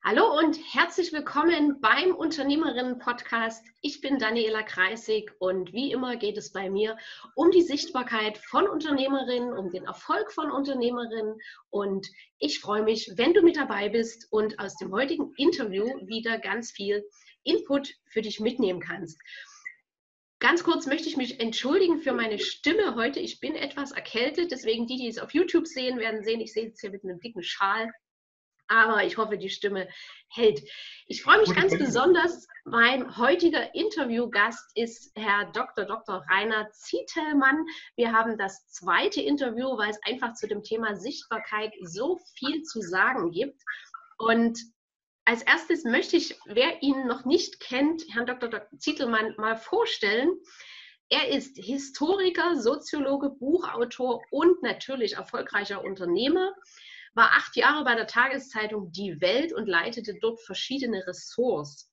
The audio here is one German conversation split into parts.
Hallo und herzlich willkommen beim Unternehmerinnen-Podcast. Ich bin Daniela Kreisig und wie immer geht es bei mir um die Sichtbarkeit von Unternehmerinnen, um den Erfolg von Unternehmerinnen. Und ich freue mich, wenn du mit dabei bist und aus dem heutigen Interview wieder ganz viel Input für dich mitnehmen kannst. Ganz kurz möchte ich mich entschuldigen für meine Stimme heute. Ich bin etwas erkältet, deswegen die es auf YouTube sehen, werden sehen, ich sehe jetzt hier mit einem dicken Schal. Aber ich hoffe, die Stimme hält. Ich freue mich ganz besonders. Mein heutiger Interviewgast ist Herr Dr. Rainer Zietelmann. Wir haben das zweite Interview, weil es einfach zu dem Thema Sichtbarkeit so viel zu sagen gibt. Und als erstes möchte ich, wer ihn noch nicht kennt, Herrn Dr. Zietelmann mal vorstellen. Er ist Historiker, Soziologe, Buchautor und natürlich erfolgreicher Unternehmer. War 8 Jahre bei der Tageszeitung Die Welt und leitete dort verschiedene Ressorts.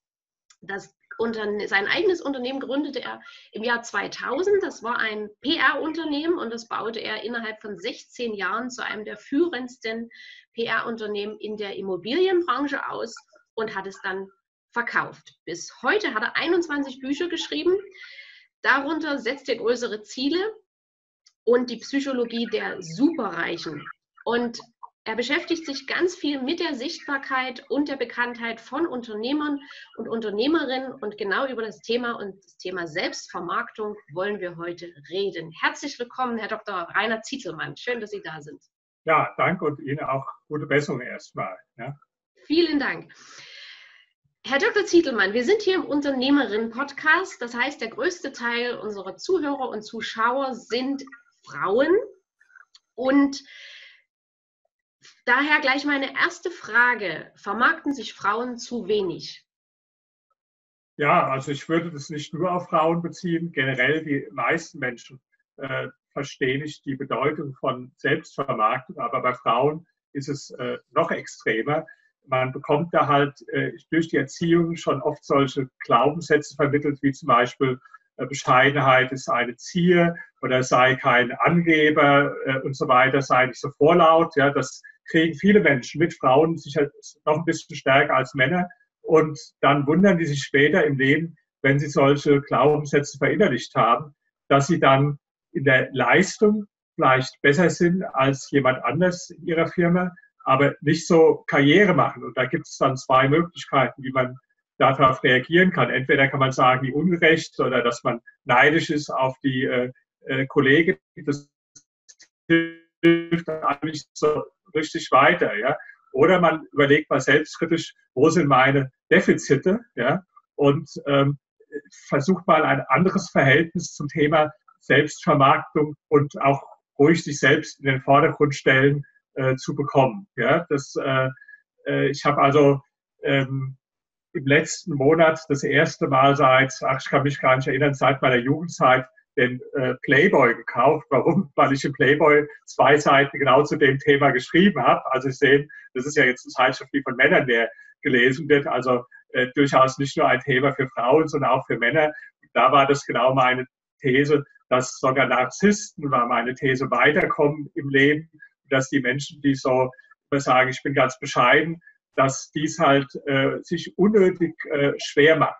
Sein eigenes Unternehmen gründete er im Jahr 2000. Das war ein PR-Unternehmen und das baute er innerhalb von 16 Jahren zu einem der führendsten PR-Unternehmen in der Immobilienbranche aus und hat es dann verkauft. Bis heute hat er 21 Bücher geschrieben. Darunter setzt er größere Ziele und die Psychologie der Superreichen. Und er beschäftigt sich ganz viel mit der Sichtbarkeit und der Bekanntheit von Unternehmern und Unternehmerinnen. Und genau über das Thema Selbstvermarktung wollen wir heute reden. Herzlich willkommen, Herr Dr. Rainer Zietelmann. Schön, dass Sie da sind. Ja, danke und Ihnen auch gute Besserung erstmal. Ja. Vielen Dank. Herr Dr. Zietelmann, wir sind hier im Unternehmerinnen-Podcast. Das heißt, der größte Teil unserer Zuhörer und Zuschauer sind Frauen. Und daher gleich meine erste Frage. Vermarkten sich Frauen zu wenig? Ja, also ich würde das nicht nur auf Frauen beziehen. Generell die meisten Menschen verstehen nicht die Bedeutung von Selbstvermarktung. Aber bei Frauen ist es noch extremer. Man bekommt da halt durch die Erziehung schon oft solche Glaubenssätze vermittelt, wie zum Beispiel Bescheidenheit ist eine Zier oder sei kein Angeber und so weiter, sei nicht so vorlaut. Ja, das kriegen viele Menschen mit, Frauen sicher noch ein bisschen stärker als Männer. Und dann wundern die sich später im Leben, wenn sie solche Glaubenssätze verinnerlicht haben, dass sie dann in der Leistung vielleicht besser sind als jemand anders in ihrer Firma, aber nicht so Karriere machen. Und da gibt es dann 2 Möglichkeiten, wie man darauf reagieren kann. Entweder kann man sagen, wie ungerecht oder dass man neidisch ist auf die Kollegen. Das hilft eigentlich so richtig weiter. Ja? Oder man überlegt mal selbstkritisch, wo sind meine Defizite? Ja? Und versucht mal ein anderes Verhältnis zum Thema Selbstvermarktung und auch ruhig sich selbst in den Vordergrund stellen zu bekommen. Ja? Ich habe also im letzten Monat das erste Mal ich kann mich gar nicht erinnern, seit meiner Jugendzeit den Playboy gekauft. Warum? Weil ich im Playboy 2 Seiten genau zu dem Thema geschrieben habe. Also Sie sehen, das ist ja jetzt eine Zeitschrift, die von Männern mehr gelesen wird. Also durchaus nicht nur ein Thema für Frauen, sondern auch für Männer. Da war das genau meine These, dass sogar Narzissten, war meine These, weiterkommen im Leben. Dass die Menschen, die so sagen, ich bin ganz bescheiden, dass dies halt sich unnötig schwer macht.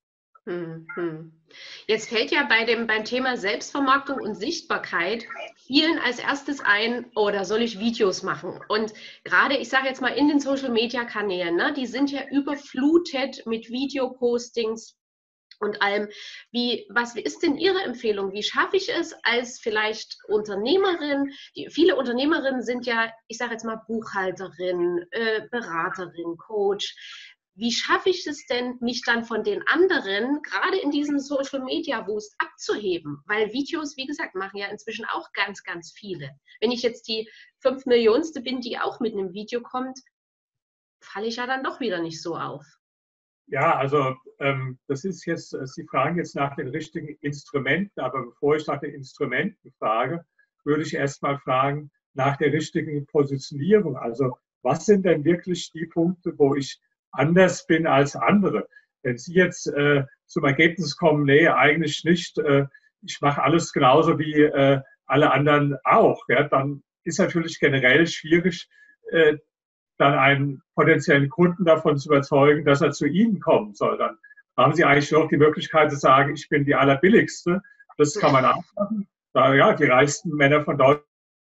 Jetzt fällt ja beim Thema Selbstvermarktung und Sichtbarkeit vielen als erstes ein, oh, da soll ich Videos machen. Und gerade, ich sage jetzt mal, in den Social-Media-Kanälen, ne, die sind ja überflutet mit Videopostings und allem. Was ist denn Ihre Empfehlung? Wie schaffe ich es als vielleicht Unternehmerin? Viele Unternehmerinnen sind ja, ich sage jetzt mal, Buchhalterin, Beraterin, Coach. Wie schaffe ich es denn, mich dann von den anderen, gerade in diesem Social-Media-Wust, abzuheben? Weil Videos, wie gesagt, machen ja inzwischen auch ganz, ganz viele. Wenn ich jetzt die 5 Millionste bin, die auch mit einem Video kommt, falle ich ja dann doch wieder nicht so auf. Ja, also das ist jetzt, Sie fragen jetzt nach den richtigen Instrumenten, aber bevor ich nach den Instrumenten frage, würde ich erst mal fragen nach der richtigen Positionierung. Also was sind denn wirklich die Punkte, wo ich anders bin als andere? Wenn Sie jetzt zum Ergebnis kommen, nee, eigentlich nicht, ich mache alles genauso wie alle anderen auch, ja, dann ist natürlich generell schwierig, dann einen potenziellen Kunden davon zu überzeugen, dass er zu Ihnen kommen soll. Dann haben Sie eigentlich noch die Möglichkeit zu sagen, ich bin die Allerbilligste. Das kann man auch machen. Ja, die reichsten Männer von Deutschland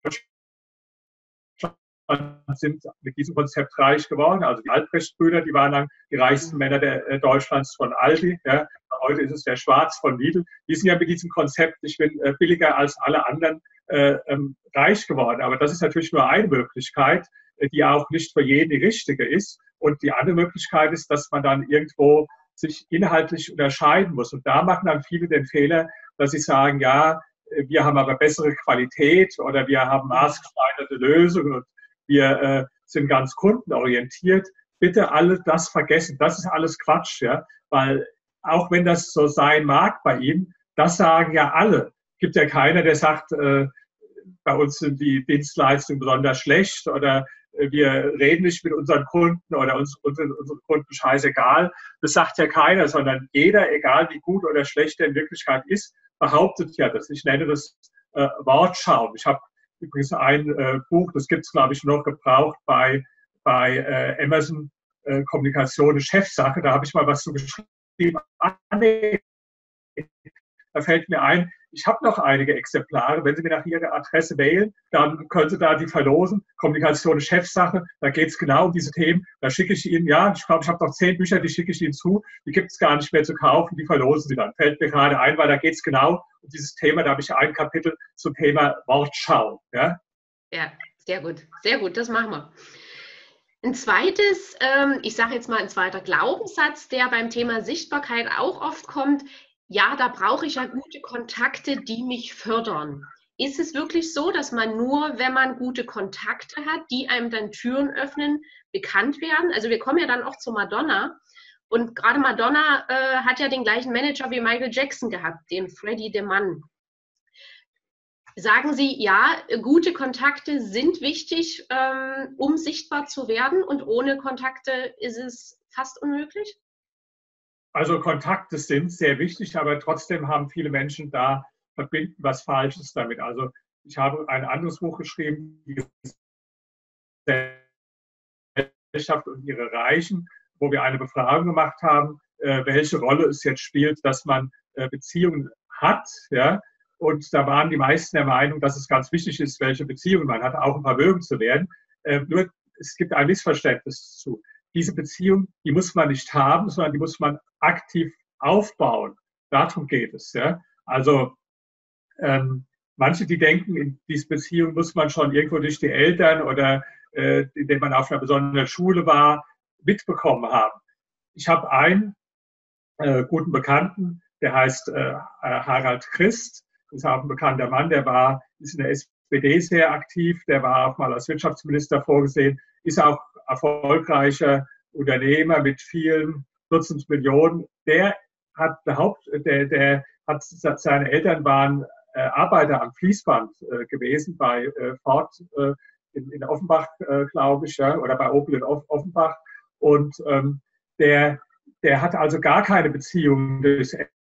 sind mit diesem Konzept reich geworden. Also die Albrecht-Brüder, die waren dann die reichsten Männer Deutschlands von Aldi. Ja. Heute ist es der Schwarz von Lidl. Die sind ja mit diesem Konzept, ich bin billiger als alle anderen, reich geworden. Aber das ist natürlich nur eine Möglichkeit, die auch nicht für jeden die richtige ist. Und die andere Möglichkeit ist, dass man dann irgendwo sich inhaltlich unterscheiden muss. Und da machen dann viele den Fehler, dass sie sagen, ja, wir haben aber bessere Qualität oder wir haben maßgeschneiderte Lösungen und wir sind ganz kundenorientiert. Bitte alle das vergessen. Das ist alles Quatsch, ja, weil auch wenn das so sein mag bei Ihnen, das sagen ja alle. Es gibt ja keiner, der sagt, bei uns sind die Dienstleistungen besonders schlecht oder wir reden nicht mit unseren Kunden oder unseren Kunden scheißegal. Das sagt ja keiner, sondern jeder, egal wie gut oder schlecht er in Wirklichkeit ist, behauptet ja das. Ich nenne das Wortschauen. Ich habe übrigens ein Buch, das gibt es, glaube ich, noch gebraucht bei Amazon, Kommunikation ist Chefsache. Da habe ich mal was zu geschrieben. Da fällt mir ein, ich habe noch einige Exemplare. Wenn Sie mir nach Ihrer Adresse wählen, dann können Sie da die verlosen. Kommunikation ist Chefsache. Da geht es genau um diese Themen. Da schicke ich Ihnen, ja, ich glaube, ich habe noch 10 Bücher, die schicke ich Ihnen zu. Die gibt es gar nicht mehr zu kaufen. Die verlosen Sie dann. Fällt mir gerade ein, weil da geht es genau um dieses Thema. Da habe ich ein Kapitel zum Thema Wortschau. Ja, ja, sehr gut. Sehr gut, das machen wir. Ein zweites, ich sage jetzt mal ein zweiter Glaubenssatz, der beim Thema Sichtbarkeit auch oft kommt. Ja, da brauche ich ja gute Kontakte, die mich fördern. Ist es wirklich so, dass man nur, wenn man gute Kontakte hat, die einem dann Türen öffnen, bekannt werden? Also wir kommen ja dann auch zu Madonna. Und gerade Madonna hat ja den gleichen Manager wie Michael Jackson gehabt, den Freddie DeMann. Sagen Sie, ja, gute Kontakte sind wichtig, um sichtbar zu werden und ohne Kontakte ist es fast unmöglich? Also Kontakte sind sehr wichtig, aber trotzdem haben viele Menschen da verbinden was Falsches damit. Also ich habe ein anderes Buch geschrieben, die Gesellschaft und ihre Reichen, wo wir eine Befragung gemacht haben, welche Rolle es jetzt spielt, dass man Beziehungen hat. Ja? Und da waren die meisten der Meinung, dass es ganz wichtig ist, welche Beziehungen man hat, auch um vermögend zu werden. Nur es gibt ein Missverständnis zu. Diese Beziehung, die muss man nicht haben, sondern die muss man aktiv aufbauen. Darum geht es. Ja? Also manche, die denken, in diese Beziehung muss man schon irgendwo durch die Eltern oder indem man auf einer besonderen Schule war, mitbekommen haben. Ich habe einen guten Bekannten, der heißt Harald Christ. Das ist auch ein bekannter Mann, ist in der SPD sehr aktiv, der war auch mal als Wirtschaftsminister vorgesehen, ist auch erfolgreicher Unternehmer mit vielen Dutzend Millionen. Der hat behauptet, seine Eltern waren Arbeiter am Fließband gewesen bei Ford in Offenbach, glaube ich, ja, oder bei Opel in Offenbach. Und der hat also gar keine Beziehung durchs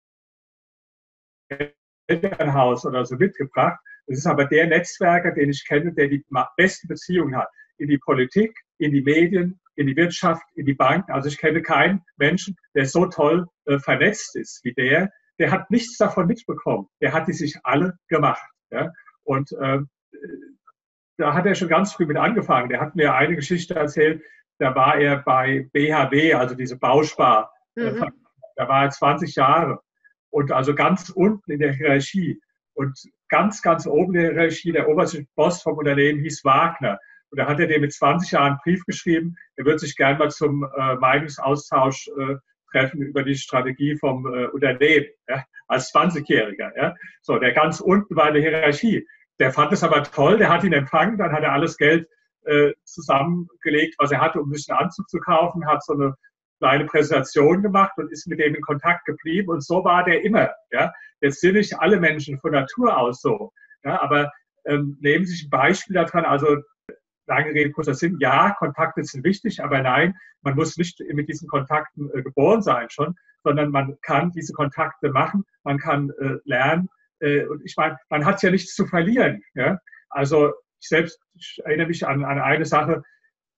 Elternhaus oder so mitgebracht. Das ist aber der Netzwerker, den ich kenne, der die besten Beziehungen hat. In die Politik, in die Medien, in die Wirtschaft, in die Banken. Also ich kenne keinen Menschen, der so toll vernetzt ist wie der. Der hat nichts davon mitbekommen. Der hat die sich alle gemacht. Ja? Und da hat er schon ganz früh mit angefangen. Der hat mir eine Geschichte erzählt, da war er bei BHW, also diese Bauspar, da war er 20 Jahre und also ganz unten in der Hierarchie und ganz, ganz oben in der Hierarchie, der oberste Boss vom Unternehmen hieß Wagner. Und da hat er dem mit 20 Jahren einen Brief geschrieben, er würde sich gerne mal zum Meinungsaustausch treffen über die Strategie vom Unternehmen, ja, als 20-Jähriger. Ja. So, der ganz unten war in der Hierarchie. Der fand es aber toll, der hat ihn empfangen, dann hat er alles Geld zusammengelegt, was er hatte, um sich einen Anzug zu kaufen, hat so eine kleine Präsentation gemacht und ist mit dem in Kontakt geblieben. Und so war der immer. Ja. Jetzt sind nicht alle Menschen von Natur aus so. Ja, aber nehmen Sie sich ein Beispiel daran, also lange Rede, kurzer Sinn, ja, Kontakte sind wichtig, aber nein, man muss nicht mit diesen Kontakten geboren sein schon, sondern man kann diese Kontakte machen, man kann lernen. Und ich meine, man hat ja nichts zu verlieren. Ja? Also ich erinnere mich an eine Sache,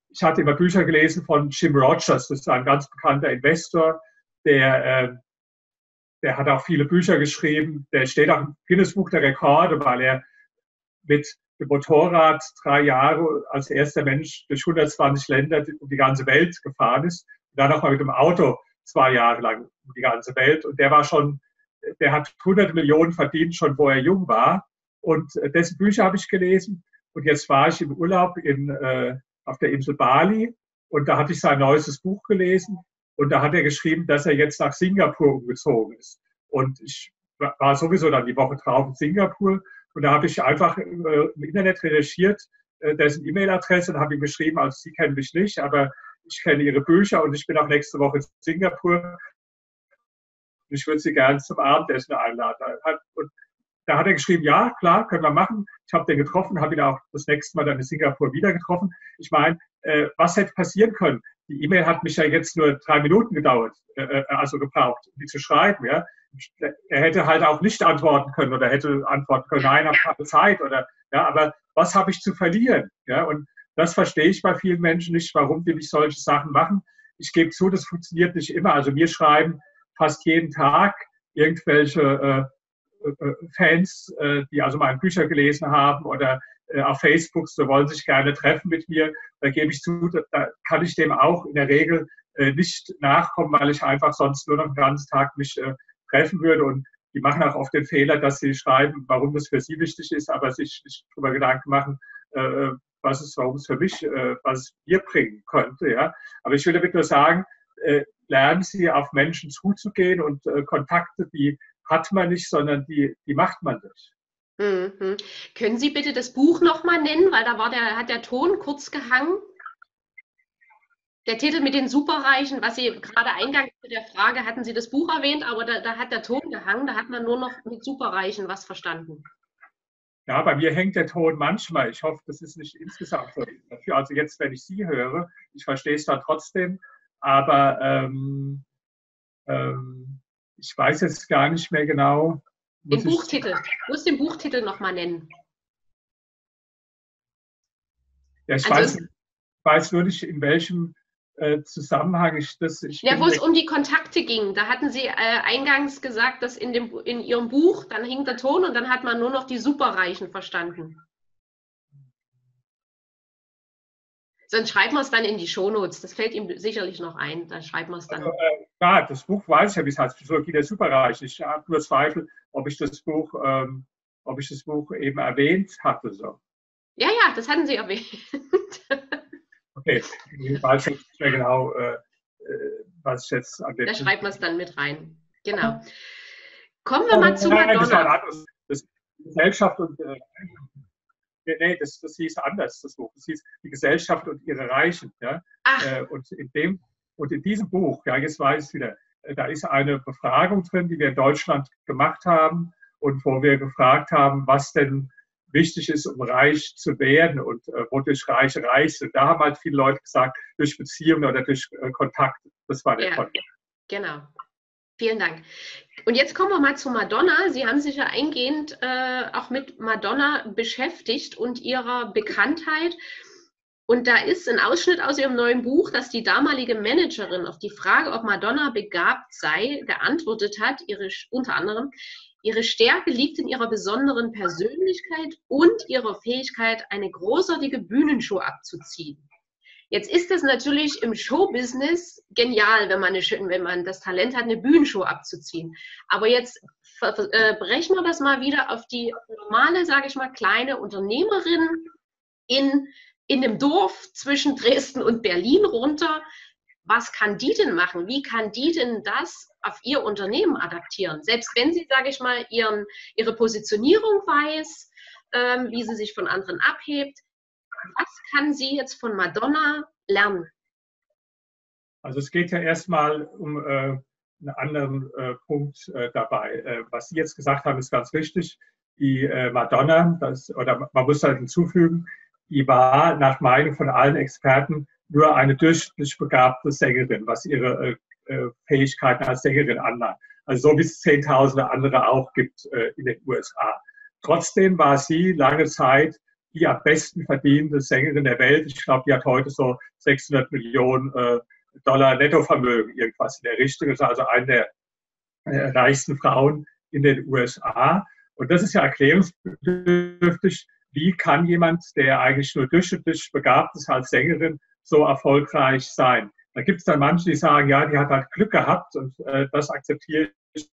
ich hatte immer Bücher gelesen von Jim Rogers, das ist ein ganz bekannter Investor, der hat auch viele Bücher geschrieben, der steht auch im Guinness-Buch der Rekorde, weil er mit dem Motorrad 3 Jahre als erster Mensch durch 120 Länder um die ganze Welt gefahren ist und dann auch mal mit dem Auto 2 Jahre lang um die ganze Welt. Und der hat 100 Millionen verdient, schon wo er jung war. Und dessen Bücher habe ich gelesen. Und jetzt war ich im Urlaub auf der Insel Bali und da hatte ich sein neuestes Buch gelesen. Und da hat er geschrieben, dass er jetzt nach Singapur umgezogen ist. Und ich war sowieso dann die Woche drauf in Singapur. Und da habe ich einfach im Internet recherchiert, dessen E-Mail-Adresse und habe ihm geschrieben, also Sie kennen mich nicht, aber ich kenne Ihre Bücher und ich bin auch nächste Woche in Singapur. Und ich würde Sie gerne zum Abendessen einladen. Und da hat er geschrieben, ja, klar, können wir machen. Ich habe den getroffen, habe ihn auch das nächste Mal dann in Singapur wieder getroffen. Ich meine, was hätte passieren können? Die E-Mail hat mich ja jetzt nur 3 Minuten gedauert, also gebraucht, um die zu schreiben. Ja. Er hätte halt auch nicht antworten können oder hätte antworten können, nein, ich habe keine Zeit. Aber was habe ich zu verlieren? Ja. Und das verstehe ich bei vielen Menschen nicht, warum die nicht solche Sachen machen. Ich gebe zu, das funktioniert nicht immer. Also mir schreiben fast jeden Tag irgendwelche Fans, die also meine Bücher gelesen haben oder auf Facebook, so wollen sich gerne treffen mit mir. Da gebe ich zu, da kann ich dem auch in der Regel nicht nachkommen, weil ich einfach sonst nur noch den ganzen Tag mich treffen würde. Und die machen auch oft den Fehler, dass sie schreiben, warum das für sie wichtig ist, aber sich nicht darüber Gedanken machen, warum es für mich, was es mir bringen könnte. Ja. Aber ich will damit nur sagen, lernen Sie, auf Menschen zuzugehen und Kontakte, die hat man nicht, sondern die macht man nicht. Mhm. Können Sie bitte das Buch nochmal nennen, weil da hat der Ton kurz gehangen. Der Titel mit den Superreichen, was Sie gerade eingangs zu der Frage, hatten Sie das Buch erwähnt, aber da hat der Ton gehangen, da hat man nur noch mit Superreichen was verstanden. Ja, bei mir hängt der Ton manchmal. Ich hoffe, das ist nicht insgesamt so. Also jetzt, wenn ich Sie höre, ich verstehe es dann trotzdem, aber ich weiß jetzt gar nicht mehr genau. Den Buchtitel. Du musst den Buchtitel nochmal nennen. Ja, ich weiß nur nicht, in welchem Zusammenhang wo es um die Kontakte ging. Da hatten Sie eingangs gesagt, dass in Ihrem Buch, dann hing der Ton und dann hat man nur noch die Superreichen verstanden. Sonst schreiben wir es dann in die Shownotes. Das fällt ihm sicherlich noch ein. Dann schreiben wir es dann. Ja, das Buch weiß ich ja, wie es heißt, Psychologie der Superreichen. Ich habe nur Zweifel, ob ich das Buch eben erwähnt hatte. So. Ja, das hatten Sie erwähnt. Okay, ich weiß nicht mehr genau, was ich jetzt an dem. Da schreiben wir es dann mit rein. Genau. Kommen wir mal zu Madonna. Das war ein anderes. Das Gesellschaft und nee, das hieß anders, das Buch. Das hieß Die Gesellschaft und ihre Reichen. Ja? Und in diesem Buch, ja, jetzt weiß ich es wieder, da ist eine Befragung drin, die wir in Deutschland gemacht haben und wo wir gefragt haben, was denn wichtig ist, um reich zu werden und wodurch Reiche reich sind. Da haben halt viele Leute gesagt, durch Beziehungen oder durch Kontakt. Das war der Kontext. Genau. Vielen Dank. Und jetzt kommen wir mal zu Madonna. Sie haben sich ja eingehend auch mit Madonna beschäftigt und ihrer Bekanntheit. Und da ist ein Ausschnitt aus ihrem neuen Buch, dass die damalige Managerin auf die Frage, ob Madonna begabt sei, geantwortet hat, unter anderem, ihre Stärke liegt in ihrer besonderen Persönlichkeit und ihrer Fähigkeit, eine großartige Bühnenshow abzuziehen. Jetzt ist es natürlich im Showbusiness genial, wenn man das Talent hat, eine Bühnenshow abzuziehen. Aber jetzt brechen wir das mal wieder auf die normale, sage ich mal, kleine Unternehmerin in einem Dorf zwischen Dresden und Berlin runter. Was kann die denn machen? Wie kann die denn das auf ihr Unternehmen adaptieren? Selbst wenn sie, sage ich mal, ihre Positionierung weiß, wie sie sich von anderen abhebt. Was kann sie jetzt von Madonna lernen? Also es geht ja erstmal um einen anderen Punkt dabei. Was Sie jetzt gesagt haben, ist ganz wichtig. Die Madonna, oder man muss halt hinzufügen, die war nach Meinung von allen Experten nur eine durchschnittlich begabte Sängerin, was ihre Fähigkeiten als Sängerin anlangt. Also so wie es Zehntausende andere auch gibt in den USA. Trotzdem war sie lange Zeit die am besten verdienende Sängerin der Welt. Ich glaube, die hat heute so 600 Millionen Dollar Nettovermögen, irgendwas in der Richtung. Das ist also eine der reichsten Frauen in den USA. Und das ist ja erklärungsbedürftig. Wie kann jemand, der eigentlich nur durchschnittlich begabt ist als Sängerin, so erfolgreich sein? Da gibt es dann manche, die sagen, ja, die hat halt Glück gehabt und das akzeptiere ich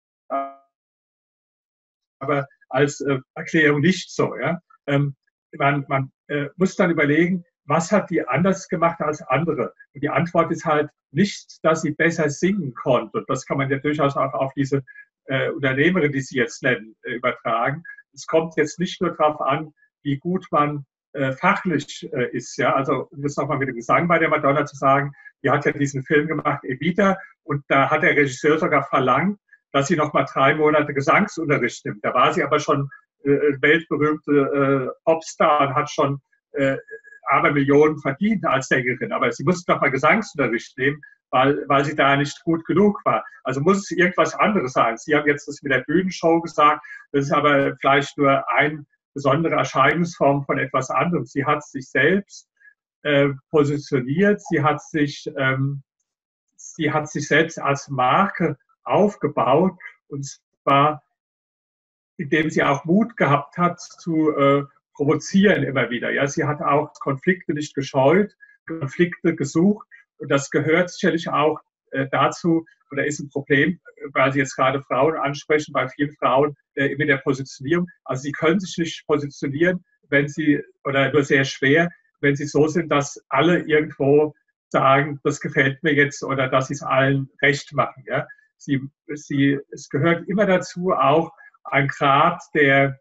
aber als Erklärung nicht so. Ja? Man muss dann überlegen, was hat die anders gemacht als andere? Und die Antwort ist halt nicht, dass sie besser singen konnte. Und das kann man ja durchaus auch auf diese Unternehmerin, die Sie jetzt nennen, übertragen. Es kommt jetzt nicht nur darauf an, wie gut man fachlich ist. Ja? Also um das nochmal mit dem Gesang bei der Madonna zu sagen, die hat ja diesen Film gemacht, Evita, und da hat der Regisseur sogar verlangt, dass sie noch mal 3 Monate Gesangsunterricht nimmt. Da war sie aber schon weltberühmte Popstar und hat schon Abermillionen verdient als Sängerin. Aber sie musste noch mal Gesangsunterricht nehmen, weil sie da nicht gut genug war. Also muss es irgendwas anderes sein. Sie haben jetzt das mit der Bühnenshow gesagt. Das ist aber vielleicht nur eine besondere Erscheinungsform von etwas anderem. Sie hat sich selbst positioniert. Sie hat sich selbst als Marke aufgebaut, und zwar indem sie auch Mut gehabt hat zu provozieren immer wieder. Ja, sie hat auch Konflikte nicht gescheut, Konflikte gesucht, und das gehört sicherlich auch dazu, oder ist ein Problem, weil Sie jetzt gerade Frauen ansprechen, bei vielen Frauen mit der Positionierung. Also sie können sich nicht positionieren, wenn sie, oder nur sehr schwer, wenn sie so sind, dass alle irgendwo sagen, das gefällt mir jetzt, oder dass sie es allen recht machen. Ja? Es gehört immer dazu auch ein Grad der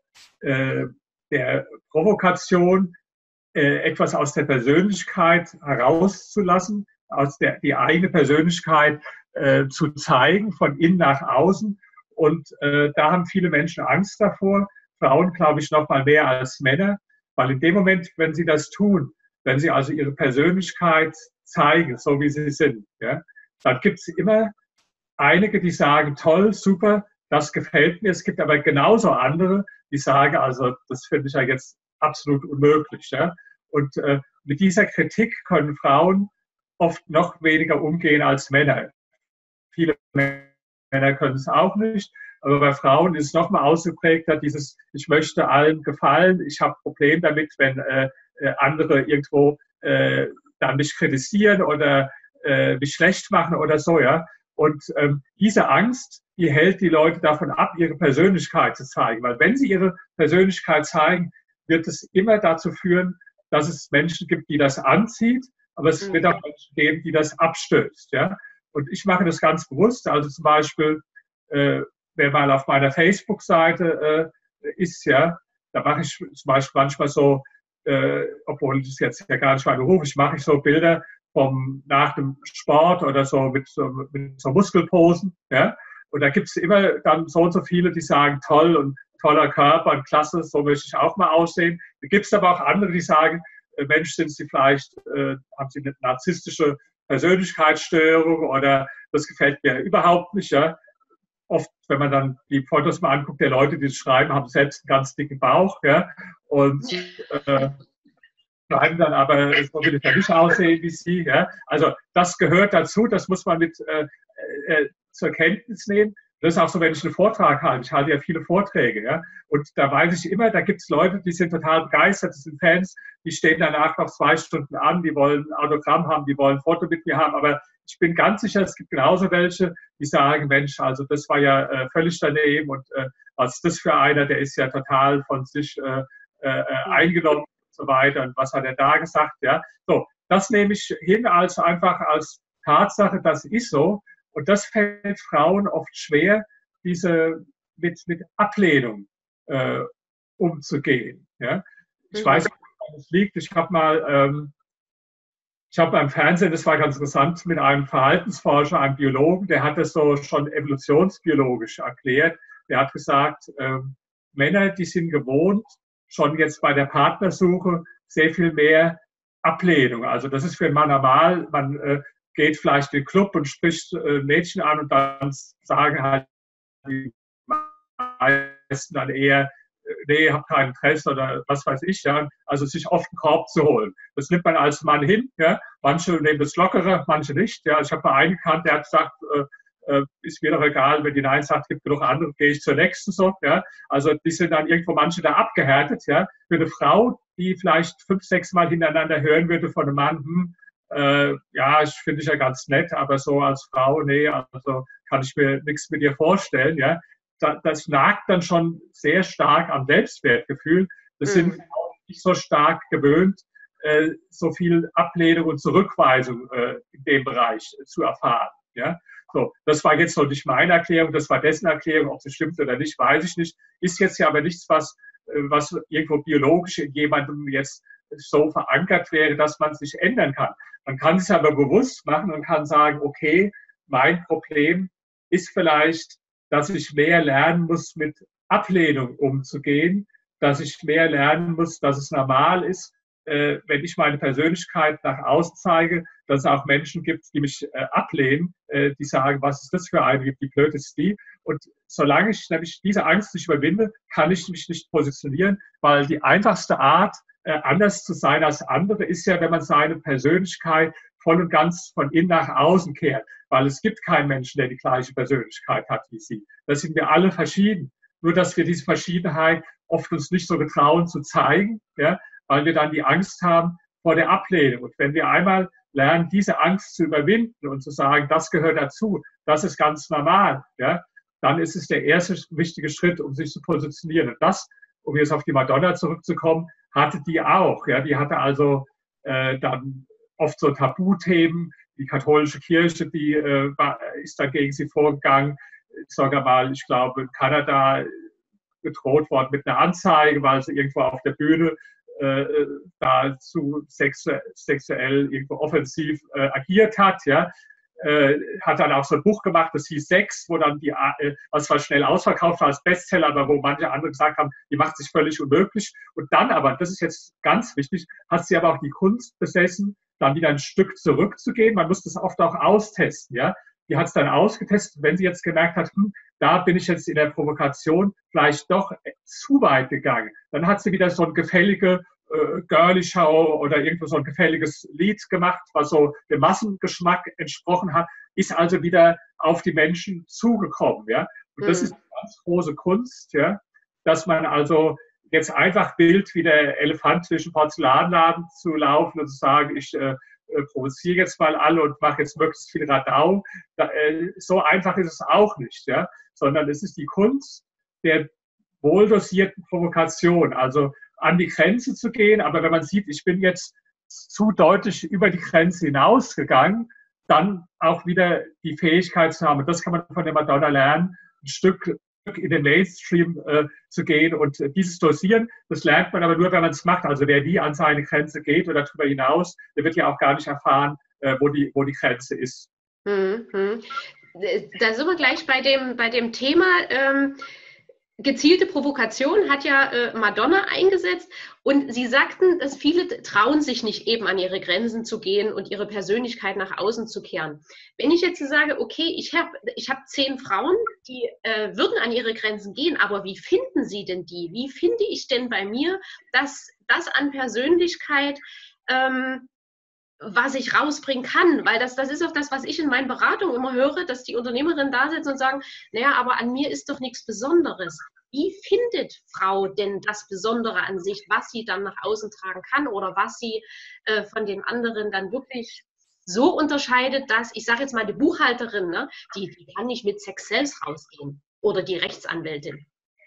Provokation, etwas aus der Persönlichkeit herauszulassen, die eigene Persönlichkeit zu zeigen, von innen nach außen. Und da haben viele Menschen Angst davor, Frauen, glaube ich, noch mal mehr als Männer, weil in dem Moment, wenn sie das tun, wenn sie also ihre Persönlichkeit zeigen, so wie sie sind, ja, dann gibt es immer einige, die sagen, toll, super, das gefällt mir. Es gibt aber genauso andere, die sagen, also das finde ich ja jetzt absolut unmöglich. Ja? Und mit dieser Kritik können Frauen oft noch weniger umgehen als Männer. Viele Männer können es auch nicht, aber bei Frauen ist es noch mal ausgeprägter, dieses, ich möchte allen gefallen, ich habe ein Problem damit, wenn andere irgendwo dann mich kritisieren oder mich schlecht machen oder so, ja. Und diese Angst, die hält die Leute davon ab, ihre Persönlichkeit zu zeigen. Weil wenn sie ihre Persönlichkeit zeigen, wird es immer dazu führen, dass es Menschen gibt, die das anzieht, aber es wird auch Menschen geben, die das abstößt. Ja? Und ich mache das ganz bewusst. Also zum Beispiel, wer mal auf meiner Facebook-Seite ist, ja, da mache ich zum Beispiel manchmal so, obwohl das jetzt ja gar nicht mein Beruf ist, mache ich so Bilder nach dem Sport oder so mit so Muskelposen. Ja? Und da gibt es immer dann so und so viele, die sagen, toll und toller Körper und klasse, so möchte ich auch mal aussehen. Da gibt es aber auch andere, die sagen, Mensch, sind sie vielleicht, haben sie eine narzisstische Persönlichkeitsstörung oder das gefällt mir überhaupt nicht. Ja? Oft, wenn man dann die Fotos mal anguckt, der Leute, die das schreiben, haben selbst einen ganz dicken Bauch. Ja? Und bleiben dann aber, so will ich ja nicht aussehen wie Sie. Ja? Also das gehört dazu, das muss man mit zur Kenntnis nehmen. Das ist auch so, wenn ich einen Vortrag halte. Ich halte ja viele Vorträge. Ja? Und da weiß ich immer, da gibt es Leute, die sind total begeistert, das sind Fans, die stehen danach noch 2 Stunden an, die wollen ein Autogramm haben, die wollen ein Foto mit mir haben. Aber ich bin ganz sicher, es gibt genauso welche, die sagen, Mensch, also das war ja völlig daneben und was ist das für einer, der ist ja total von sich eingenommen. So weiter. Und was hat er da gesagt? Ja, so, das nehme ich hin als einfach als Tatsache, das ist so. Und das fällt Frauen oft schwer, mit Ablehnung umzugehen. Ja? Ich weiß nicht, woran es liegt. Ich habe beim Fernsehen, das war ganz interessant, mit einem Verhaltensforscher, einem Biologen, der hat das so schon evolutionsbiologisch erklärt. Der hat gesagt, Männer, die sind gewohnt, schon jetzt bei der Partnersuche sehr viel mehr Ablehnung. Also das ist für einen Mann normal. Man geht vielleicht in den Club und spricht Mädchen an und dann sagen halt die meisten dann eher, nee, habe kein Interesse oder was weiß ich, ja. Also sich oft einen Korb zu holen. Das nimmt man als Mann hin, ja. Manche nehmen das lockere, manche nicht, ja. Ich habe mal einen gekannt, der hat gesagt, ist mir doch egal, wenn die Nein sagt, gibt genug andere, gehe ich zur nächsten so, ja. Also die sind dann irgendwo manche da abgehärtet, ja. Für eine Frau, die vielleicht 5, 6 Mal hintereinander hören würde von einem Mann, ja, ich finde ich ja ganz nett, aber so als Frau, nee, also kann ich mir nichts mit dir vorstellen, ja. Das nagt dann schon sehr stark am Selbstwertgefühl. Das sind Frauen nicht so stark gewöhnt, so viel Ablehnung und Zurückweisung in dem Bereich zu erfahren, ja. So, das war jetzt noch nicht meine Erklärung, das war dessen Erklärung, ob das stimmt oder nicht, weiß ich nicht. Ist jetzt ja aber nichts, was irgendwo biologisch in jemandem jetzt so verankert wäre, dass man sich ändern kann. Man kann es aber bewusst machen und kann sagen, okay, mein Problem ist vielleicht, dass ich mehr lernen muss, mit Ablehnung umzugehen, dass ich mehr lernen muss, dass es normal ist, wenn ich meine Persönlichkeit nach außen zeige, dass es auch Menschen gibt, die mich ablehnen, die sagen, was ist das für eine, wie blöd ist die? Und solange ich nämlich diese Angst nicht überwinde, kann ich mich nicht positionieren, weil die einfachste Art, anders zu sein als andere, ist ja, wenn man seine Persönlichkeit voll und ganz von innen nach außen kehrt, weil es gibt keinen Menschen, der die gleiche Persönlichkeit hat wie Sie. Da sind wir alle verschieden. Nur, dass wir diese Verschiedenheit oft uns nicht so getrauen zu zeigen, ja, weil wir dann die Angst haben vor der Ablehnung. Und wenn wir einmal lernen, diese Angst zu überwinden und zu sagen, das gehört dazu, das ist ganz normal, ja, dann ist es der erste wichtige Schritt, um sich zu positionieren. Und das, um jetzt auf die Madonna zurückzukommen, hatte die auch. Ja, die hatte also dann oft so Tabuthemen. Die katholische Kirche, die ist dann gegen sie vorgegangen. Sogar mal, ich glaube, in Kanada gedroht worden mit einer Anzeige, weil sie irgendwo auf der Bühne dazu sexuell irgendwo offensiv agiert hat, ja. Hat dann auch so ein Buch gemacht, das hieß Sex, wo dann was zwar schnell ausverkauft war als Bestseller, aber wo manche andere gesagt haben, die macht sich völlig unmöglich. Und dann aber, das ist jetzt ganz wichtig, hat sie aber auch die Kunst besessen, dann wieder ein Stück zurückzugehen. Man muss das oft auch austesten, ja. Die hat es dann ausgetestet, wenn sie jetzt gemerkt hat, da bin ich jetzt in der Provokation vielleicht doch zu weit gegangen. Dann hat sie wieder so eine gefällige Girlie-Show oder irgendwo so ein gefälliges Lied gemacht, was so dem Massengeschmack entsprochen hat, ist also wieder auf die Menschen zugekommen. Ja? Und das ist eine ganz große Kunst, ja? Dass man also jetzt einfach Bild wie der Elefant zwischen Porzellanladen zu laufen und zu sagen, ich provoziere jetzt mal alle und mache jetzt möglichst viel Radau. So einfach ist es auch nicht, ja? Sondern es ist die Kunst der wohldosierten Provokation, also an die Grenze zu gehen. Aber wenn man sieht, ich bin jetzt zu deutlich über die Grenze hinausgegangen, dann auch wieder die Fähigkeit zu haben. Und das kann man von der Madonna lernen, ein Stück in den Mainstream zu gehen und dieses Dosieren, das lernt man aber nur, wenn man es macht. Also wer nie an seine Grenze geht oder darüber hinaus, der wird ja auch gar nicht erfahren, wo die Grenze ist. Mhm. Da sind wir gleich bei dem Thema. Gezielte Provokation hat ja Madonna eingesetzt und Sie sagten, dass viele trauen sich nicht eben an ihre Grenzen zu gehen und ihre Persönlichkeit nach außen zu kehren. Wenn ich jetzt sage, okay, ich hab 10 Frauen, die würden an ihre Grenzen gehen, aber wie finden Sie denn die? Wie finde ich denn bei mir das an Persönlichkeit, was ich rausbringen kann, weil das ist auch das, was ich in meinen Beratungen immer höre, dass die Unternehmerinnen da sitzen und sagen, naja, aber an mir ist doch nichts Besonderes. Wie findet Frau denn das Besondere an sich, was sie dann nach außen tragen kann oder was sie von den anderen dann wirklich so unterscheidet, dass, ich sage jetzt mal, die Buchhalterin, ne, die kann nicht mit Sex selbst rausgehen oder die Rechtsanwältin.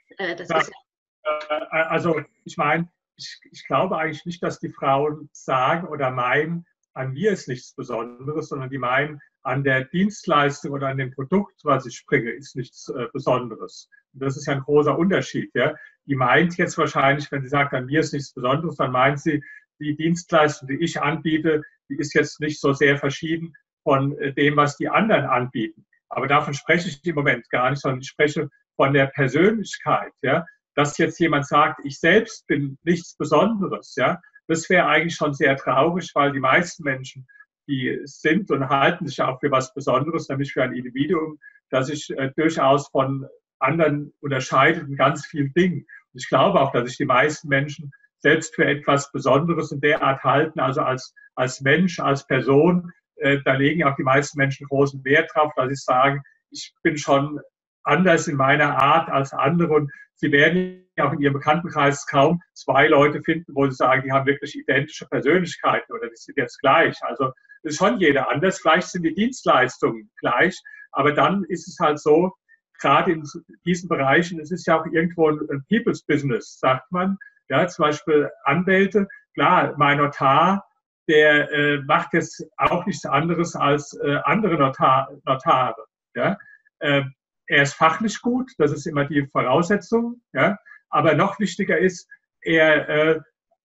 Also ich meine, ich glaube eigentlich nicht, dass die Frauen sagen oder meinen, an mir ist nichts Besonderes, sondern die meinen, an der Dienstleistung oder an dem Produkt, was ich bringe, ist nichts Besonderes. Und das ist ja ein großer Unterschied. Ja? Die meint jetzt wahrscheinlich, wenn sie sagt, an mir ist nichts Besonderes, dann meint sie, die Dienstleistung, die ich anbiete, die ist jetzt nicht so sehr verschieden von dem, was die anderen anbieten. Aber davon spreche ich im Moment gar nicht, sondern ich spreche von der Persönlichkeit. Ja? Dass jetzt jemand sagt, ich selbst bin nichts Besonderes, ja, das wäre eigentlich schon sehr traurig, weil die meisten Menschen, die sind und halten sich auch für was Besonderes, nämlich für ein Individuum, das sich durchaus von anderen unterscheidet in ganz vielen Dingen. Ich glaube auch, dass sich die meisten Menschen selbst für etwas Besonderes in der Art halten, also als Mensch, als Person. Da legen auch die meisten Menschen großen Wert drauf, dass sie sagen, ich bin schon anders in meiner Art als andere. Und sie werden ja auch in ihrem Bekanntenkreis kaum zwei Leute finden, wo sie sagen, die haben wirklich identische Persönlichkeiten oder die sind jetzt gleich. Also ist schon jeder anders. Vielleicht sind die Dienstleistungen gleich, aber dann ist es halt so, gerade in diesen Bereichen, es ist ja auch irgendwo ein People's Business, sagt man. Ja, zum Beispiel Anwälte. Klar, mein Notar, der macht jetzt auch nichts anderes als andere Notare. Ja? Er ist fachlich gut, das ist immer die Voraussetzung. Ja? Aber noch wichtiger ist, er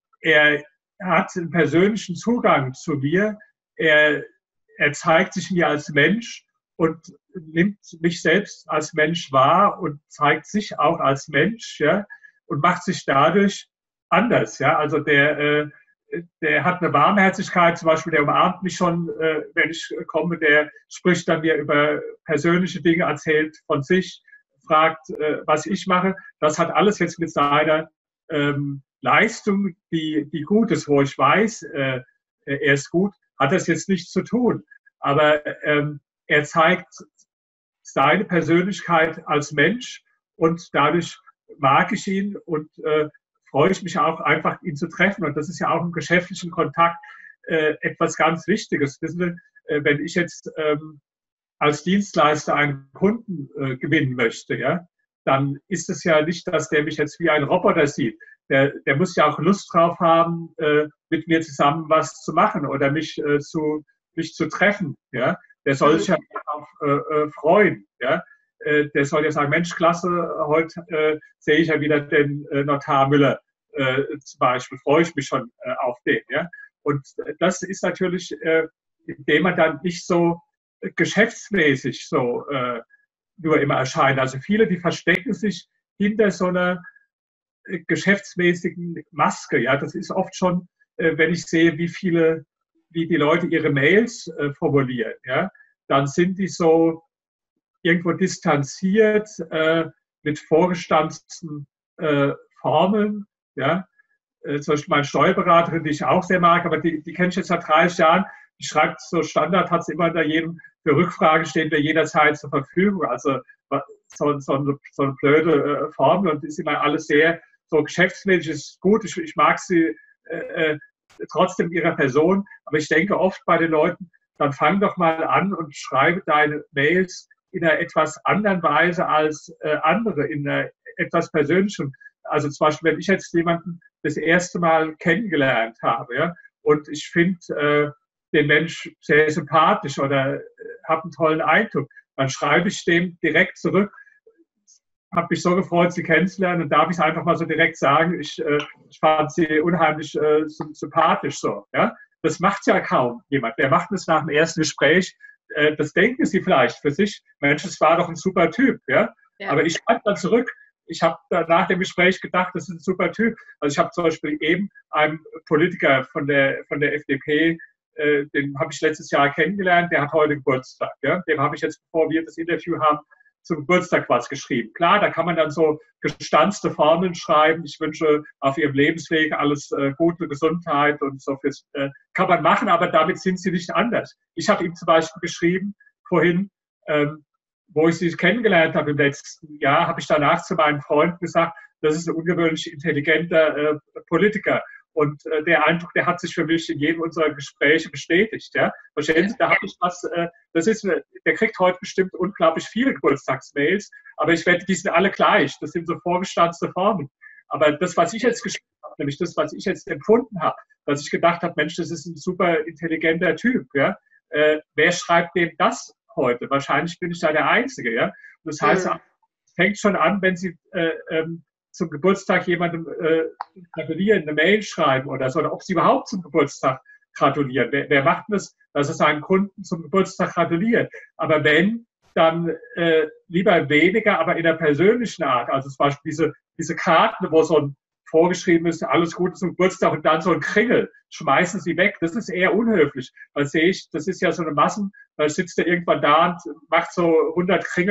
hat einen persönlichen Zugang zu mir. Er zeigt sich mir als Mensch und nimmt mich selbst als Mensch wahr und zeigt sich auch als Mensch, ja, und macht sich dadurch anders. Ja? Also der hat eine Warmherzigkeit, zum Beispiel, der umarmt mich schon, wenn ich komme, der spricht dann mir über persönliche Dinge, erzählt von sich, fragt, was ich mache. Das hat alles jetzt mit seiner Leistung, die gut ist, wo ich weiß, er ist gut, hat das jetzt nichts zu tun. Aber er zeigt seine Persönlichkeit als Mensch und dadurch mag ich ihn und freue ich mich auch einfach, ihn zu treffen. Und das ist ja auch im geschäftlichen Kontakt etwas ganz Wichtiges. Wissen Sie, wenn ich jetzt als Dienstleister einen Kunden gewinnen möchte, ja, dann ist es ja nicht, dass der mich jetzt wie ein Roboter sieht. Der muss ja auch Lust drauf haben, mit mir zusammen was zu machen oder mich zu treffen. Ja. Der soll sich ja auch freuen. Ja. Der soll ja sagen, Mensch, klasse, heute sehe ich ja wieder den Notar Müller zum Beispiel, freue ich mich schon auf den. Ja? Und das ist natürlich, indem man dann nicht so geschäftsmäßig so nur immer erscheint. Also viele, die verstecken sich hinter so einer geschäftsmäßigen Maske. Ja? Das ist oft schon, wenn ich sehe, wie die Leute ihre Mails formulieren, ja? Dann sind die so irgendwo distanziert mit vorgestanzten Formeln. Ja? Zum Beispiel meine Steuerberaterin, die ich auch sehr mag, aber die kenne ich jetzt seit 30 Jahren, die schreibt so Standard, hat sie immer da jedem für Rückfragen stehen wir jederzeit zur Verfügung. Also so eine blöde Formel und ist immer alles sehr so geschäftsmäßig, ist gut. Ich mag sie trotzdem ihrer Person, aber ich denke oft bei den Leuten, dann fang doch mal an und schreibe deine Mails in einer etwas anderen Weise als andere, in einer etwas persönlichen. Also zum Beispiel, wenn ich jetzt jemanden das erste Mal kennengelernt habe, ja, und ich finde den Mensch sehr sympathisch oder habe einen tollen Eindruck, dann schreibe ich dem direkt zurück, habe mich so gefreut, Sie kennenzulernen und darf ich es einfach mal so direkt sagen, ich fand Sie unheimlich sympathisch so. Ja? Das macht ja kaum jemand. Wer macht das nach dem ersten Gespräch? Das denken Sie vielleicht für sich. Mensch, das war doch ein super Typ. Ja? Ja. Aber ich schreibe dann zurück. Ich habe nach dem Gespräch gedacht, das ist ein super Typ. Also ich habe zum Beispiel eben einen Politiker von der FDP, den habe ich letztes Jahr kennengelernt, der hat heute Geburtstag. Ja? Dem habe ich jetzt, bevor wir das Interview haben, zum Geburtstag was geschrieben. Klar, da kann man dann so gestanzte Formeln schreiben. Ich wünsche auf Ihrem Lebensweg alles gute Gesundheit und so. Kann man machen, aber damit sind Sie nicht anders. Ich habe ihm zum Beispiel geschrieben, vorhin, wo ich Sie kennengelernt habe im letzten Jahr, habe ich danach zu meinen Freunden gesagt, das ist ein ungewöhnlich intelligenter Politiker. Und der Eindruck, der hat sich für mich in jedem unserer Gespräche bestätigt. Ja? Verstehen Sie, da habe ich was, der kriegt heute bestimmt unglaublich viele Geburtstagsmails, aber die sind alle gleich. Das sind so vorgestanzte Formen. Aber das, was ich jetzt geschrieben habe, nämlich das, was ich jetzt empfunden habe, dass ich gedacht habe, Mensch, das ist ein super intelligenter Typ. Ja? Wer schreibt dem das heute? Wahrscheinlich bin ich da der Einzige. Ja? Und das heißt, es fängt schon an, wenn Sie zum Geburtstag jemandem gratulieren, eine Mail schreiben oder so, oder ob sie überhaupt zum Geburtstag gratulieren. Wer macht das, dass er seinen Kunden zum Geburtstag gratuliert? Aber wenn, dann lieber weniger, aber in einer persönlichen Art. Also zum Beispiel diese Karten, wo so ein vorgeschrieben ist, alles Gute zum Geburtstag und dann so ein Kringel, schmeißen Sie weg. Das ist eher unhöflich. Weil sehe ich, das ist ja so eine Massen, da sitzt er irgendwann da und macht so 100 Kringel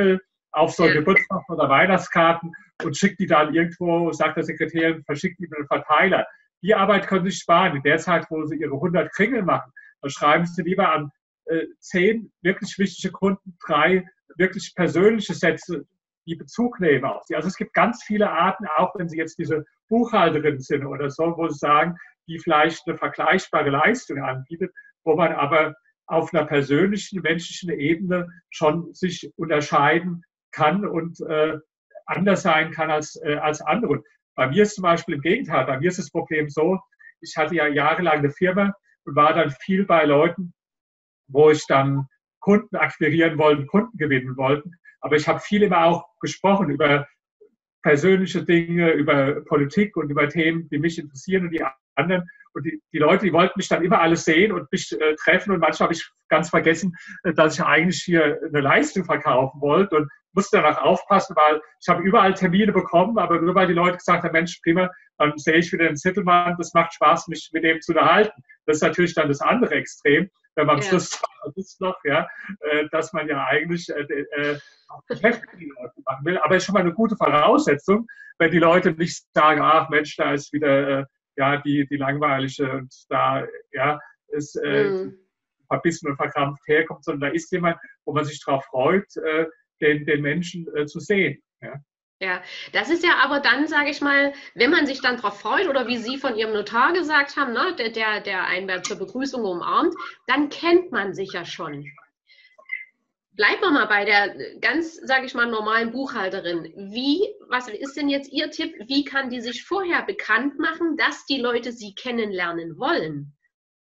auf so Geburtstags- oder Weihnachtskarten und schickt die dann irgendwo, sagt der Sekretärin, verschickt die mit einem Verteiler. Die Arbeit können Sie sparen. In der Zeit, wo Sie Ihre 100 Kringel machen, dann schreiben Sie lieber an 10 wirklich wichtige Kunden, 3 wirklich persönliche Sätze, die Bezug nehmen auf sie. Also es gibt ganz viele Arten, auch wenn Sie jetzt diese Buchhalterin sind oder so, wo Sie sagen, die vielleicht eine vergleichbare Leistung anbietet, wo man aber auf einer persönlichen, menschlichen Ebene schon sich unterscheiden kann und anders sein kann als andere. Und bei mir ist zum Beispiel im Gegenteil, bei mir ist das Problem so, ich hatte ja jahrelang eine Firma und war dann viel bei Leuten, wo ich dann Kunden akquirieren wollte, Kunden gewinnen wollte. Aber ich habe viel immer auch gesprochen über persönliche Dinge, über Politik und über Themen, die mich interessieren und die anderen. Und die Leute, die wollten mich dann immer alles sehen und mich treffen. Und manchmal habe ich ganz vergessen, dass ich eigentlich hier eine Leistung verkaufen wollte und musste danach aufpassen, weil ich habe überall Termine bekommen, aber nur weil die Leute gesagt haben, Mensch, prima, dann sehe ich wieder den Zittelmann, das macht Spaß, mich mit dem zu unterhalten. Das ist natürlich dann das andere Extrem, wenn man am Schluss ist noch, ja, dass man ja eigentlich auch Geschäfte mit den Leuten machen will. Aber es ist schon mal eine gute Voraussetzung, wenn die Leute nicht sagen, ach Mensch, da ist wieder ja, die langweilige und da ja, ist verbissen und verkrampft herkommt, sondern da ist jemand, wo man sich darauf freut, den Menschen zu sehen. Ja. Ja, das ist ja aber dann, sage ich mal, wenn man sich dann darauf freut oder wie Sie von Ihrem Notar gesagt haben, ne, der einen zur Begrüßung umarmt, dann kennt man sich ja schon. Bleiben wir mal bei der ganz, sage ich mal, normalen Buchhalterin. Was ist denn jetzt Ihr Tipp? Wie kann die sich vorher bekannt machen, dass die Leute sie kennenlernen wollen?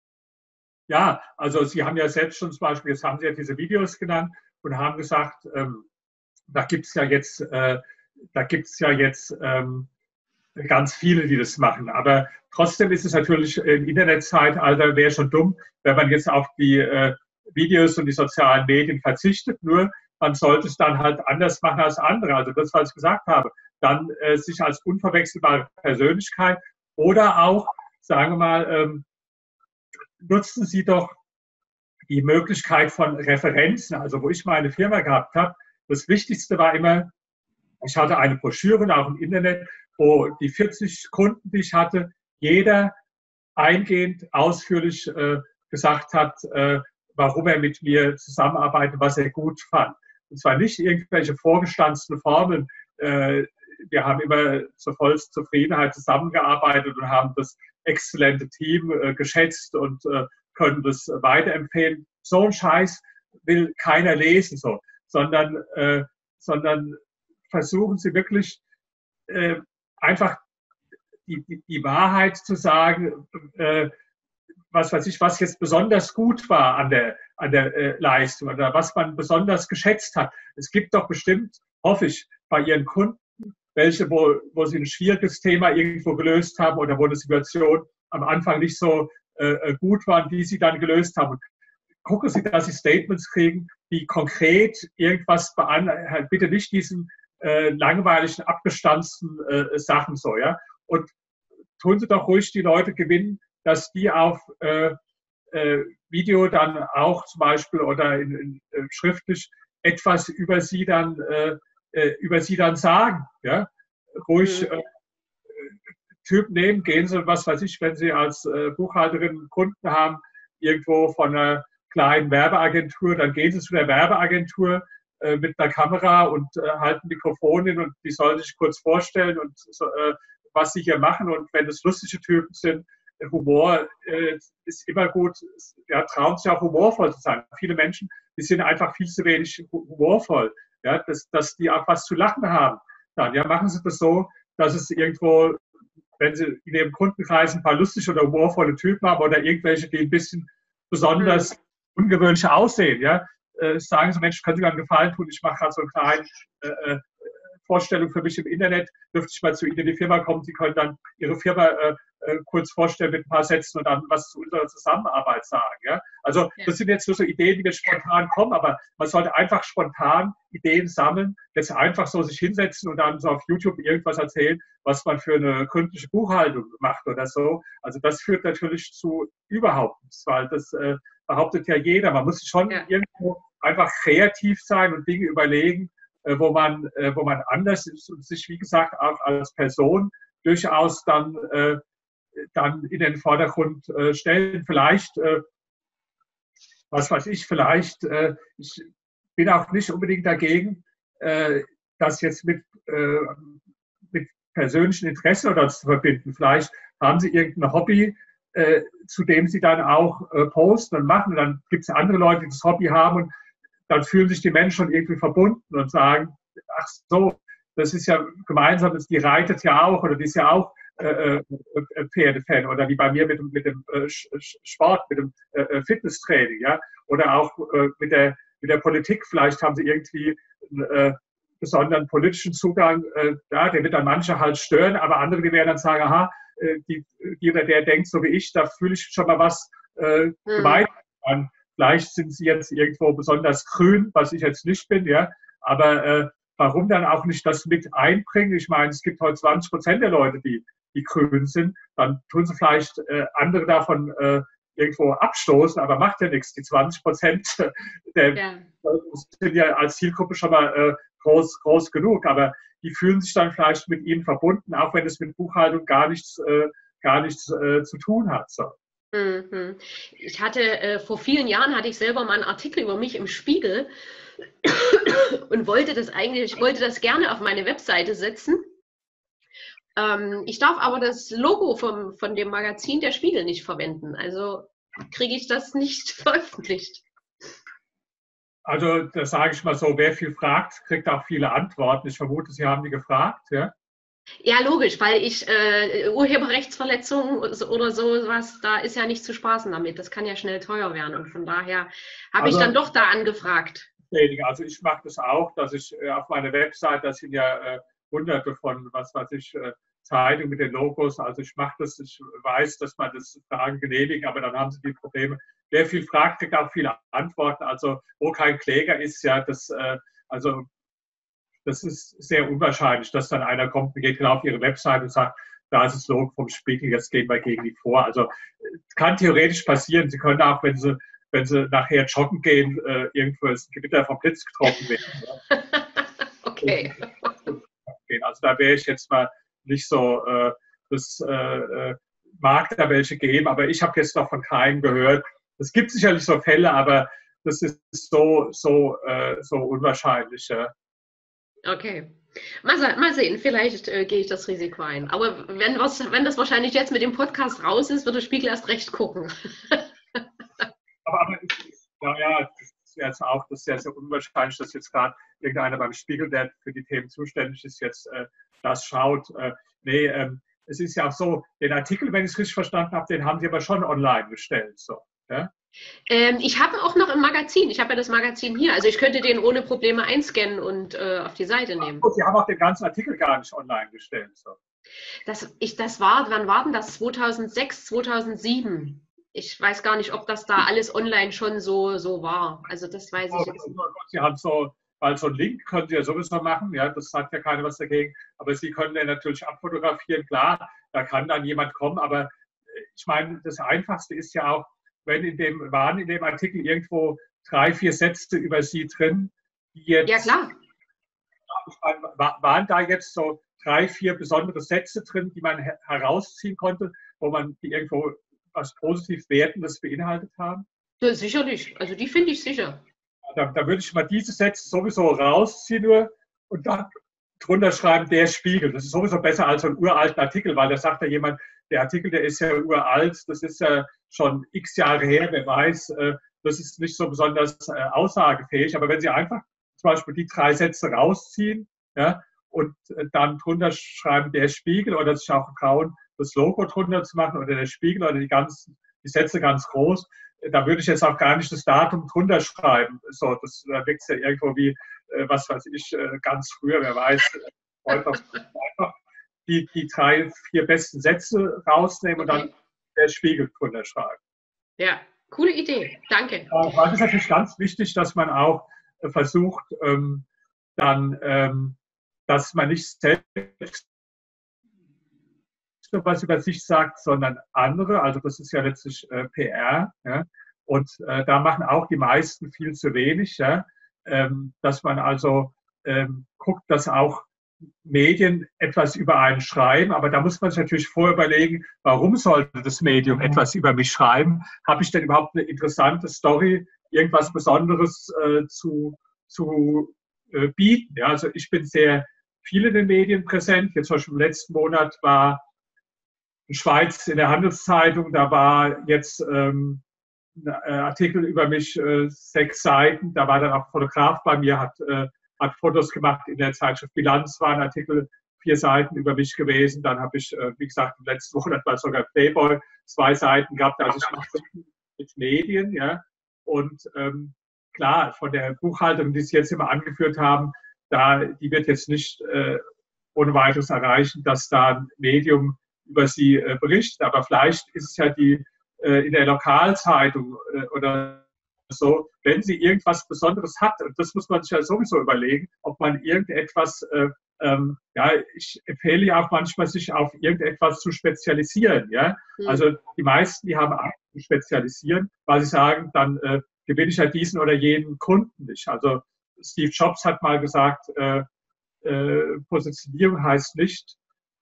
Ja, also Sie haben ja selbst schon zum Beispiel, jetzt haben Sie ja diese Videos genannt und haben gesagt, da gibt es ja jetzt ganz viele, die das machen. Aber trotzdem ist es natürlich im Internetzeitalter, wäre schon dumm, wenn man jetzt auf die Videos und die sozialen Medien verzichtet. Nur man sollte es dann halt anders machen als andere. Also das, was ich gesagt habe, dann sich als unverwechselbare Persönlichkeit oder auch, sagen wir mal, nutzen Sie doch die Möglichkeit von Referenzen. Also wo ich meine Firma gehabt habe, das Wichtigste war immer, ich hatte eine Broschüre auch im Internet, wo die 40 Kunden, die ich hatte, jeder eingehend ausführlich gesagt hat, warum er mit mir zusammenarbeitet, was er gut fand. Und zwar nicht irgendwelche vorgestanzten Formeln. Wir haben immer zur vollsten Zufriedenheit zusammengearbeitet und haben das exzellente Team geschätzt und können das weiterempfehlen. So ein Scheiß will keiner lesen, so, sondern versuchen Sie wirklich einfach die Wahrheit zu sagen, was weiß ich, was jetzt besonders gut war an der Leistung oder was man besonders geschätzt hat. Es gibt doch bestimmt, hoffe ich, bei Ihren Kunden welche, wo Sie ein schwieriges Thema irgendwo gelöst haben oder wo eine Situation am Anfang nicht so gut war, die Sie dann gelöst haben. Und gucken Sie, dass Sie Statements kriegen, die konkret irgendwas beanhalten. Bitte nicht diesen langweiligen, abgestanzten Sachen so, ja. Und tun Sie doch ruhig die Leute gewinnen, dass die auf Video dann auch zum Beispiel oder schriftlich etwas über Sie dann sagen, ja. Ruhig Typ nehmen, gehen Sie, was weiß ich, wenn Sie als Buchhalterin Kunden haben, irgendwo von einer kleinen Werbeagentur, dann gehen Sie zu der Werbeagentur mit einer Kamera und halten Mikrofon hin und die sollen sich kurz vorstellen und was sie hier machen. Und wenn es lustige Typen sind, Humor ist immer gut, ja, trauen sich auch humorvoll zu sein. Viele Menschen, die sind einfach viel zu wenig humorvoll, ja, dass die auch was zu lachen haben. Dann ja, machen Sie das so, dass es irgendwo, wenn Sie in Ihrem Kundenkreis ein paar lustige oder humorvolle Typen haben oder irgendwelche, die ein bisschen besonders ungewöhnlich aussehen, ja, sagen Sie, Mensch, können Sie mir einen Gefallen tun, ich mache gerade so eine kleine Vorstellung für mich im Internet, dürfte ich mal zu Ihnen in die Firma kommen, Sie können dann Ihre Firma kurz vorstellen mit ein paar Sätzen und dann was zu unserer Zusammenarbeit sagen. Ja? Also das sind jetzt nur so Ideen, die mir spontan kommen, aber man sollte einfach spontan Ideen sammeln, jetzt einfach so sich hinsetzen und dann so auf YouTube irgendwas erzählen, was man für eine gründliche Buchhaltung macht oder so. Also das führt natürlich zu überhaupt nichts, weil das behauptet ja jeder. Man muss schon irgendwo einfach kreativ sein und Dinge überlegen, wo man anders ist und sich, wie gesagt, auch als Person durchaus dann in den Vordergrund stellen. Vielleicht, was weiß ich, vielleicht, ich bin auch nicht unbedingt dagegen, das jetzt mit persönlichem Interesse oder zu verbinden. Vielleicht haben Sie irgendein Hobby, zu dem Sie dann auch posten und machen. Und dann gibt es andere Leute, die das Hobby haben und dann fühlen sich die Menschen schon irgendwie verbunden und sagen, ach so, das ist ja gemeinsam, die reitet ja auch oder die ist ja auch Pferdefan oder wie bei mir mit dem Sport, mit dem Fitnesstraining, ja, oder auch mit der Politik. Vielleicht haben sie irgendwie einen besonderen politischen Zugang, ja, der wird dann manche halt stören, aber andere, die werden dann sagen, aha, die oder der denkt so wie ich, da fühle ich schon mal was gemeint an. Vielleicht sind sie jetzt irgendwo besonders grün, was ich jetzt nicht bin, ja, aber warum dann auch nicht das mit einbringen? Ich meine, es gibt heute 20% der Leute, die grün sind, dann tun sie vielleicht andere davon irgendwo abstoßen, aber macht ja nichts. Die 20% sind ja als Zielgruppe schon mal groß genug, aber die fühlen sich dann vielleicht mit ihnen verbunden, auch wenn es mit Buchhaltung gar nichts zu tun hat. So. Ich hatte vor vielen Jahren hatte ich selber mal einen Artikel über mich im Spiegel und wollte das gerne auf meine Webseite setzen. Ich darf aber das Logo von dem Magazin Der Spiegel nicht verwenden. Also kriege ich das nicht veröffentlicht. Also das sage ich mal so, wer viel fragt, kriegt auch viele Antworten. Ich vermute, Sie haben die gefragt, ja? Ja, logisch, weil ich Urheberrechtsverletzungen oder sowas, da ist ja nicht zu spaßen damit. Das kann ja schnell teuer werden. Und von daher habe ich dann doch da angefragt. Also ich mache das auch, dass ich auf meiner Website, das sind ja hunderte von, was weiß ich, Zeitungen mit den Logos. Also ich mache das, ich weiß, dass man das Fragen genehmigt, aber dann haben sie die Probleme. Wer viel fragt, kriegt auch viele Antworten. Also wo kein Kläger ist, ja, das ist sehr unwahrscheinlich, dass dann einer kommt und geht genau auf ihre Website und sagt, da ist das Logo vom Spiegel, jetzt gehen wir gegen die vor. Also kann theoretisch passieren. Sie können auch, wenn Sie nachher joggen gehen, irgendwo ist ein Gewitter vom Blitz getroffen werden. Okay. Also da wäre ich jetzt mal nicht so, mag da welche geben, aber ich habe jetzt noch von keinem gehört. Es gibt sicherlich so Fälle, aber das ist so unwahrscheinlich. Ja. Okay. Mal sehen, vielleicht gehe ich das Risiko ein. Aber wenn das wahrscheinlich jetzt mit dem Podcast raus ist, wird der Spiegel erst recht gucken. aber das ist jetzt auch das ist sehr, sehr unwahrscheinlich, dass jetzt gerade irgendeiner beim Spiegel, der für die Themen zuständig ist, jetzt das schaut. Es ist ja auch so, den Artikel, wenn ich es richtig verstanden habe, den haben Sie aber schon online gestellt. So, ja? Ich habe auch noch im Magazin. Ich habe ja das Magazin hier. Also ich könnte den ohne Probleme einscannen und auf die Seite nehmen. Sie haben auch den ganzen Artikel gar nicht online gestellt. So. Wann war denn das? 2006, 2007. Ich weiß gar nicht, ob das da alles online schon so war. Also das weiß ich jetzt nicht. Sie haben weil so einen Link können Sie ja sowieso machen. Ja, das sagt ja keiner was dagegen. Aber Sie können den natürlich abfotografieren. Klar, da kann dann jemand kommen. Aber ich meine, das Einfachste ist ja auch, wenn in dem Artikel irgendwo 3, 4 Sätze über Sie drin, die jetzt. Ja, klar. Ich meine, waren da jetzt so 3, 4 besondere Sätze drin, die man herausziehen konnte, wo man die irgendwo was positiv Wertendes beinhaltet haben? Ja, sicherlich. Also die finde ich sicher. Da würde ich mal diese Sätze sowieso rausziehen nur und dann drunter schreiben, der Spiegel. Das ist sowieso besser als so einen uralten Artikel, weil da sagt ja jemand, der Artikel, der ist ja uralt, das ist ja schon x Jahre her, wer weiß, das ist nicht so besonders aussagefähig. Aber wenn Sie einfach zum Beispiel die 3 Sätze rausziehen, ja, und dann drunter schreiben, der Spiegel, oder sich auch trauen, das Logo drunter zu machen oder der Spiegel oder die Sätze ganz groß, da würde ich jetzt auch gar nicht das Datum drunter schreiben. So, das wirkt ja irgendwo wie, was weiß ich, ganz früher, wer weiß, einfach die 3, 4 besten Sätze rausnehmen und dann der Spiegel drunter schreiben. Ja, coole Idee. Danke. Weil es ist natürlich ganz wichtig, dass man auch versucht, dass man nicht selbst was über sich sagt, sondern andere. Also das ist ja letztlich PR. Ja? Und da machen auch die meisten viel zu wenig. Ja? Dass man also guckt, dass auch Medien etwas über einen schreiben, aber da muss man sich natürlich vorher überlegen, warum sollte das Medium etwas über mich schreiben? Habe ich denn überhaupt eine interessante Story, irgendwas Besonderes zu bieten? Ja, also ich bin sehr viel in den Medien präsent. Jetzt zum Beispiel im letzten Monat war in Schweiz in der Handelszeitung, da war jetzt ein Artikel über mich, 6 Seiten, da war dann auch ein Fotograf bei mir, hat Fotos gemacht. In der Zeitschrift Bilanz war ein Artikel 4 Seiten über mich gewesen. Dann habe ich, wie gesagt, im letzten Monat war sogar Playboy 2 Seiten gehabt. Also ich mache mit Medien, ja. Und klar, von der Buchhaltung, die Sie jetzt immer angeführt haben, die wird jetzt nicht ohne weiteres erreichen, dass da ein Medium über Sie berichtet. Aber vielleicht ist es ja in der Lokalzeitung oder so, wenn sie irgendwas Besonderes hat, und das muss man sich ja sowieso überlegen, ob man irgendetwas, ja, ich empfehle ja auch manchmal, sich auf irgendetwas zu spezialisieren. Ja? Also die meisten, die haben Angst zu spezialisieren, weil sie sagen, dann gewinne ich ja diesen oder jenen Kunden nicht. Also Steve Jobs hat mal gesagt, Positionierung heißt nicht,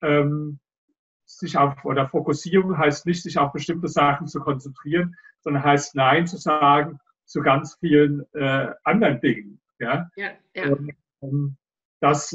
oder Fokussierung heißt nicht, sich auf bestimmte Sachen zu konzentrieren, sondern heißt Nein zu sagen zu ganz vielen anderen Dingen. Ja? Ja, ja. Und das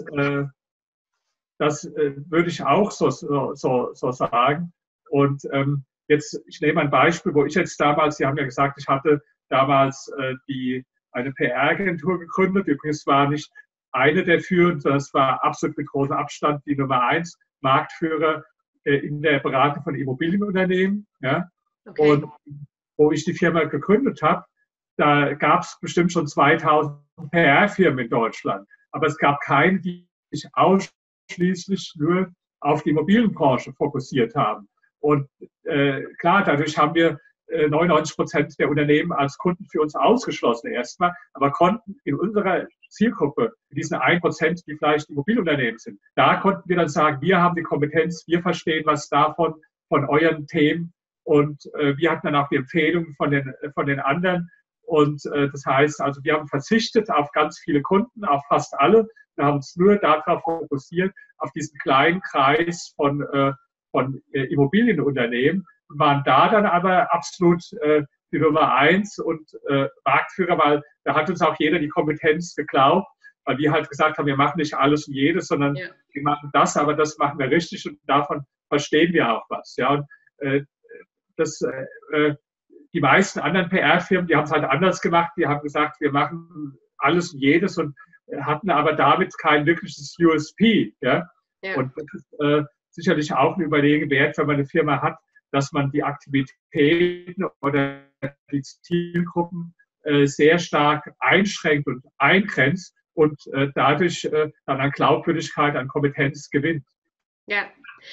würde ich auch so sagen. Und jetzt, ich nehme ein Beispiel, wo ich jetzt damals, Sie haben ja gesagt, ich hatte damals eine PR-Agentur gegründet. Übrigens war nicht eine der führenden, sondern es war absolut mit großem Abstand die Nummer 1 Marktführer in der Beratung von Immobilienunternehmen. Ja? Okay. Und wo ich die Firma gegründet habe, da gab es bestimmt schon 2000 PR-Firmen in Deutschland. Aber es gab keine, die sich ausschließlich nur auf die Immobilienbranche fokussiert haben. Und klar, dadurch haben wir 99% der Unternehmen als Kunden für uns ausgeschlossen erstmal, aber konnten in unserer Zielgruppe, diesen 1%, die vielleicht Immobilienunternehmen sind, da konnten wir dann sagen, wir haben die Kompetenz, wir verstehen was davon, von euren Themen, und wir hatten dann auch die Empfehlungen von den anderen. Und das heißt, also wir haben verzichtet auf ganz viele Kunden, auf fast alle. Wir haben uns nur darauf fokussiert, auf diesen kleinen Kreis von Immobilienunternehmen, und waren da dann aber absolut die Nummer 1 und Marktführer, weil da hat uns auch jeder die Kompetenz geglaubt, weil wir halt gesagt haben, wir machen nicht alles und jedes, sondern wir machen das, aber das machen wir richtig, und davon verstehen wir auch was. Ja, und die meisten anderen PR-Firmen, die haben es halt anders gemacht. Die haben gesagt, wir machen alles und jedes, und hatten aber damit kein wirkliches USP. Ja? Ja. Und das ist sicherlich auch eine Überlegung wert, wenn man eine Firma hat, dass man die Aktivitäten oder die Zielgruppen sehr stark einschränkt und eingrenzt und dadurch dann an Glaubwürdigkeit, an Kompetenz gewinnt. Ja.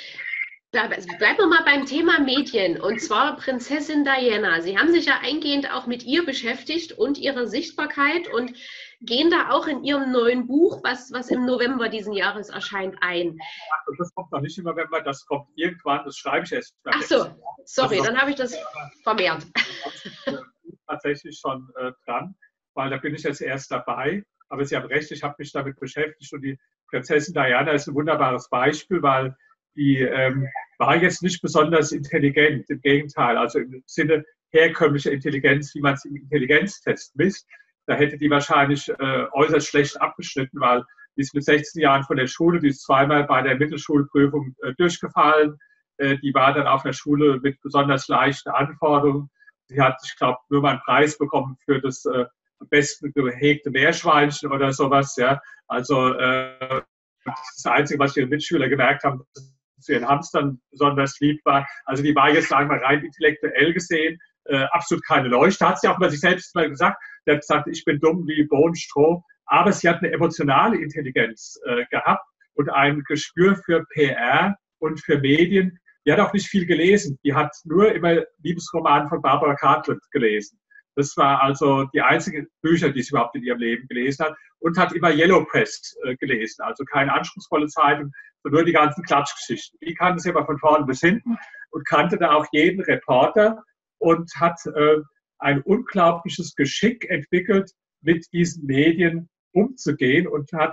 Bleiben wir mal beim Thema Medien, und zwar Prinzessin Diana. Sie haben sich ja eingehend auch mit ihr beschäftigt und ihrer Sichtbarkeit und gehen da auch in Ihrem neuen Buch, was im November diesen Jahres erscheint, ein. Das kommt noch nicht im November, das kommt irgendwann, das schreibe ich erst. Ach so, sorry, dann habe ich das vermehrt. Tatsächlich schon dran, weil da bin ich jetzt erst dabei. Aber Sie haben recht, ich habe mich damit beschäftigt, und die Prinzessin Diana ist ein wunderbares Beispiel, weil die war jetzt nicht besonders intelligent, im Gegenteil, also im Sinne herkömmlicher Intelligenz, wie man es im Intelligenztest misst. Da hätte die wahrscheinlich äußerst schlecht abgeschnitten, weil die ist mit 16 Jahren von der Schule, die ist zweimal bei der Mittelschulprüfung durchgefallen. Die war dann auf einer Schule mit besonders leichten Anforderungen. Sie hat, ich glaube, nur mal einen Preis bekommen für das am besten gehegte Meerschweinchen oder sowas. Ja. Also das ist das Einzige, was ihre Mitschüler gemerkt haben, dass zu ihren Hamstern besonders lieb war. Also die war jetzt, sagen wir mal, rein intellektuell gesehen absolut keine Leuchte. Hat sie auch bei sich selbst mal gesagt. Sie hat gesagt, ich bin dumm wie Bohnenstroh. Aber sie hat eine emotionale Intelligenz gehabt und ein Gespür für PR und für Medien. Die hat auch nicht viel gelesen. Die hat nur immer Liebesroman von Barbara Cartland gelesen. Das war also die einzigen Bücher, die sie überhaupt in ihrem Leben gelesen hat, und hat immer Yellow Press gelesen, also keine anspruchsvolle Zeitung, sondern nur die ganzen Klatschgeschichten. Die kannte sie aber von vorne bis hinten und kannte da auch jeden Reporter und hat ein unglaubliches Geschick entwickelt, mit diesen Medien umzugehen und hat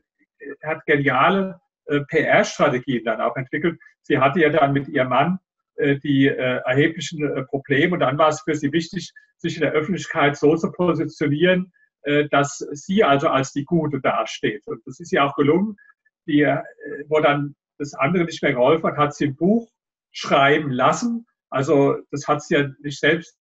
geniale PR-Strategien dann auch entwickelt. Sie hatte ja dann mit ihrem Mann die erheblichen Probleme und dann war es für sie wichtig, sich in der Öffentlichkeit so zu positionieren, dass sie also als die Gute dasteht. Und das ist ihr auch gelungen. Wo dann das andere nicht mehr geholfen hat, hat sie ein Buch schreiben lassen. Also das hat sie ja nicht selbst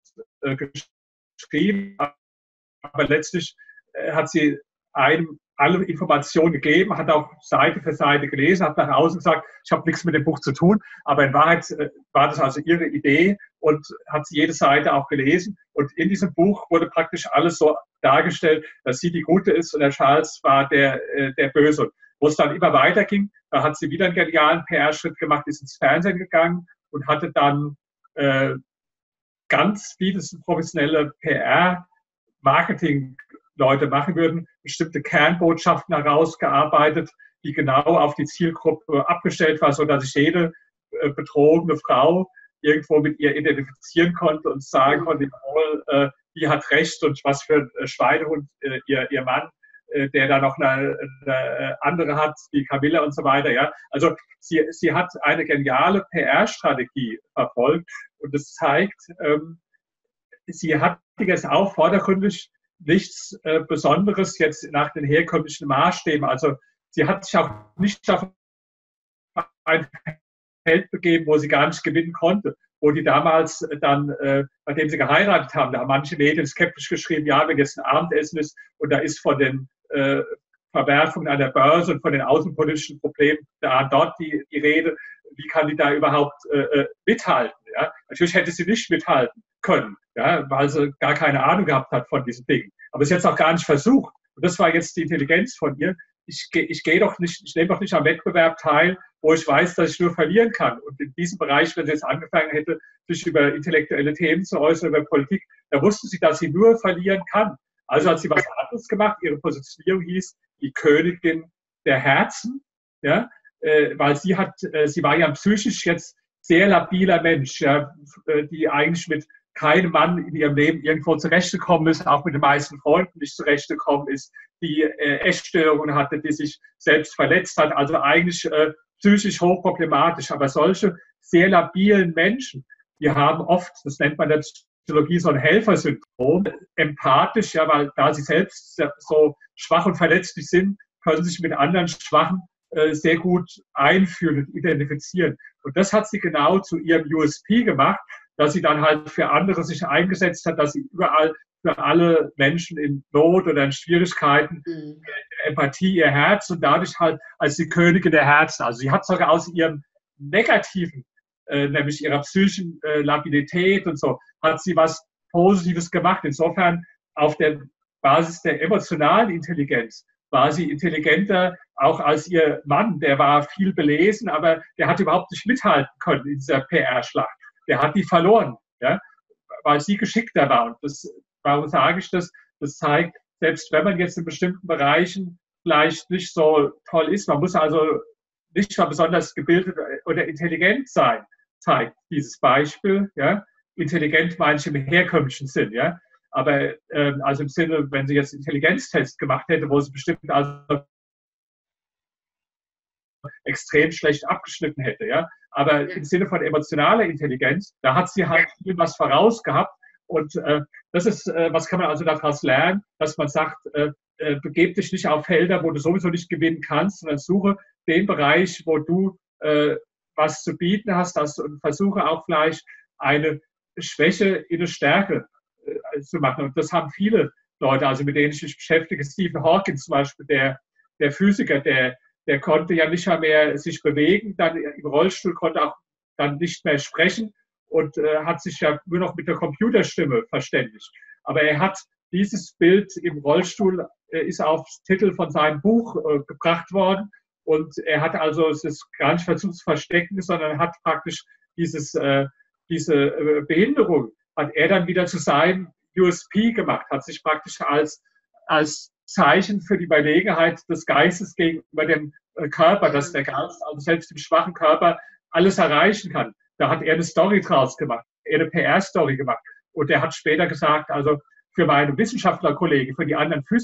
geschrieben, aber letztlich hat sie einem alle Informationen gegeben, hat auch Seite für Seite gelesen, hat nach außen gesagt, ich habe nichts mit dem Buch zu tun, aber in Wahrheit war das also ihre Idee und hat sie jede Seite auch gelesen. Und in diesem Buch wurde praktisch alles so dargestellt, dass sie die Gute ist und der Charles war der Böse. Wo es dann immer weiterging, da hat sie wieder einen genialen PR-Schritt gemacht, ist ins Fernsehen gegangen und hatte dann ganz, wie das professionelle PR-Marketing-Leute machen würden, bestimmte Kernbotschaften herausgearbeitet, die genau auf die Zielgruppe abgestellt war, sodass sich jede betrogene Frau irgendwo mit ihr identifizieren konnte und sagen konnte, die hat recht und was für ein Schweinehund ihr Mann, der da noch eine andere hat, wie Camilla und so weiter. Ja. Also sie hat eine geniale PR-Strategie verfolgt und das zeigt, sie hat jetzt auch vordergründig nichts Besonderes jetzt nach den herkömmlichen Maßstäben. Also sie hat sich auch nicht auf ein Feld begeben, wo sie gar nicht gewinnen konnte. Wo die damals dann, nachdem sie geheiratet haben, da haben manche Medien skeptisch geschrieben, ja, wenn jetzt ein Abendessen ist und da ist von den Verwerfungen an der Börse und von den außenpolitischen Problemen da dort die Rede, wie kann die da überhaupt mithalten? Ja? Natürlich hätte sie nicht mithalten können, ja, weil sie gar keine Ahnung gehabt hat von diesen Dingen. Aber sie hat es auch gar nicht versucht. Und das war jetzt die Intelligenz von ihr. Ich nehme doch nicht am Wettbewerb teil, wo ich weiß, dass ich nur verlieren kann. Und in diesem Bereich, wenn sie jetzt angefangen hätte, sich über intellektuelle Themen zu äußern, über Politik, da wusste sie, dass sie nur verlieren kann. Also hat sie was anderes gemacht. Ihre Positionierung hieß die Königin der Herzen, ja, weil sie war ja psychisch jetzt sehr labiler Mensch, ja, die eigentlich mit keinem Mann in ihrem Leben irgendwo zurechtgekommen ist, auch mit den meisten Freunden nicht zurechtgekommen ist, die Essstörungen hatte, die sich selbst verletzt hat, also eigentlich psychisch hochproblematisch. Aber solche sehr labilen Menschen, die haben oft, das nennt man in der Psychologie so ein Helfersyndrom, empathisch, ja, weil da sie selbst so schwach und verletzlich sind, können sich mit anderen Schwachen sehr gut einfühlen und identifizieren. Und das hat sie genau zu ihrem USP gemacht, dass sie dann halt für andere sich eingesetzt hat, dass sie überall für alle Menschen in Not oder in Schwierigkeiten Empathie, ihr Herz und dadurch halt als die Königin der Herzen. Also sie hat sogar aus ihrem Negativen, nämlich ihrer psychischen Labilität und so, hat sie was Positives gemacht. Insofern auf der Basis der emotionalen Intelligenz war sie intelligenter auch als ihr Mann. Der war viel belesen, aber der hat überhaupt nicht mithalten können in dieser PR-Schlacht. Der hat die verloren, ja, weil sie geschickter war. Und warum sage ich das? Das zeigt, selbst wenn man jetzt in bestimmten Bereichen vielleicht nicht so toll ist, man muss also nicht mal besonders gebildet oder intelligent sein, zeigt dieses Beispiel. Ja. Intelligent meine ich im herkömmlichen Sinn. Ja. Aber also im Sinne, wenn sie jetzt einen Intelligenztest gemacht hätte, wo sie bestimmt also extrem schlecht abgeschnitten hätte. Ja. Aber im Sinne von emotionaler Intelligenz, da hat sie halt viel was voraus gehabt. Und das ist, was kann man also daraus lernen, dass man sagt, begeb dich nicht auf Felder, wo du sowieso nicht gewinnen kannst, sondern suche den Bereich, wo du was zu bieten hast, und versuche auch vielleicht eine Schwäche in eine Stärke zu machen. Und das haben viele Leute, also mit denen ich mich beschäftige. Stephen Hawking zum Beispiel, der Physiker, der konnte ja nicht mehr sich bewegen, dann im Rollstuhl, konnte auch dann nicht mehr sprechen und hat sich ja nur noch mit der Computerstimme verständigt. Aber er hat dieses Bild im Rollstuhl, ist auf Titel von seinem Buch gebracht worden und er hat also es ist gar nicht versucht zu verstecken, sondern hat praktisch diese Behinderung hat er dann wieder zu seinem USP gemacht, hat sich praktisch als Zeichen für die Überlegenheit des Geistes gegenüber dem Körper, dass der Geist also selbst im schwachen Körper alles erreichen kann. Da hat er eine Story draus gemacht, er eine PR-Story gemacht. Und er hat später gesagt, also für meine Wissenschaftlerkollegen, für die anderen Physiker,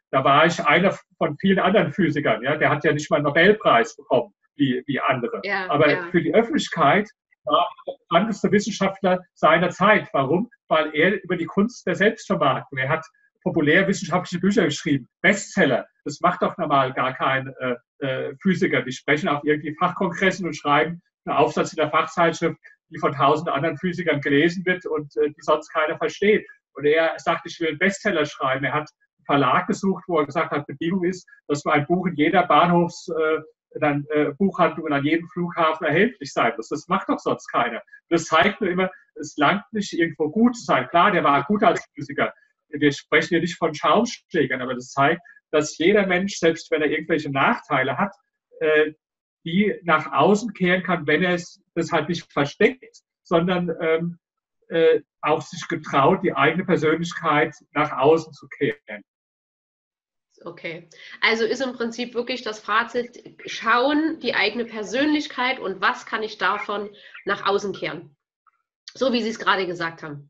Da war ich einer von vielen anderen Physikern. Ja? Der hat ja nicht mal einen Nobelpreis bekommen, wie andere. Ja, Aber ja. für die Öffentlichkeit war er der bekannteste Wissenschaftler seiner Zeit. Warum? Weil er über die Kunst der Selbstvermarktung, er hat populärwissenschaftliche Bücher geschrieben, Bestseller. Das macht doch normal gar kein Physiker. Die sprechen auf irgendwie Fachkongressen und schreiben einen Aufsatz in der Fachzeitschrift, die von 1000 anderen Physikern gelesen wird und die sonst keiner versteht. Und er sagt, ich will einen Bestseller schreiben. Er hat einen Verlag gesucht, wo er gesagt hat, Bedingung ist, dass so ein Buch in jeder Buchhandlung und an jedem Flughafen erhältlich sein muss. Das macht doch sonst keiner. Das zeigt nur immer, es langt nicht, irgendwo gut zu sein. Klar, der war gut als Physiker. Wir sprechen hier nicht von Schaumschlägern, aber das zeigt, dass jeder Mensch, selbst wenn er irgendwelche Nachteile hat, die nach außen kehren kann, wenn er das halt nicht versteckt, sondern auch sich getraut, die eigene Persönlichkeit nach außen zu kehren. Okay, also ist im Prinzip wirklich das Fazit, schauen, die eigene Persönlichkeit und was kann ich davon nach außen kehren. So wie Sie es gerade gesagt haben.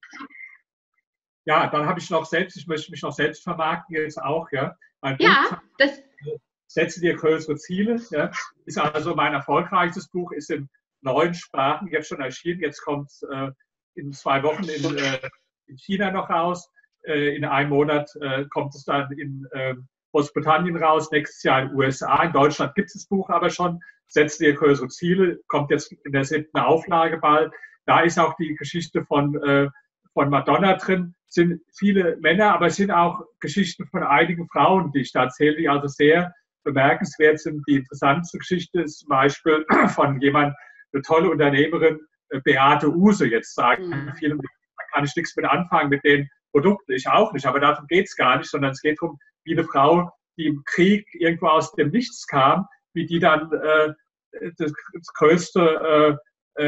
Ja, dann habe ich ich möchte mich noch selbst vermarkten jetzt auch, ja. Mein Ja, Buch, Setze dir größere Ziele, ja. Ist also mein erfolgreichstes Buch, ist in 9 Sprachen jetzt schon erschienen. Jetzt kommt es in 2 Wochen in China noch raus. In einem Monat kommt es dann in Großbritannien raus, nächstes Jahr in den USA. In Deutschland gibt es das Buch aber schon. Setze dir größere Ziele, kommt jetzt in der 7. Auflage bald. Da ist auch die Geschichte von Madonna drin. Es sind viele Männer, aber es sind auch Geschichten von einigen Frauen, die ich da erzähle, die also sehr bemerkenswert sind. Die interessanteste Geschichte ist zum Beispiel von jemand, eine tolle Unternehmerin, Beate Uhse. Jetzt sagen viele, da kann ich nichts mit anfangen mit den Produkten. Ich auch nicht, aber darum geht es gar nicht, sondern es geht darum, wie eine Frau, die im Krieg irgendwo aus dem Nichts kam, wie die dann das größte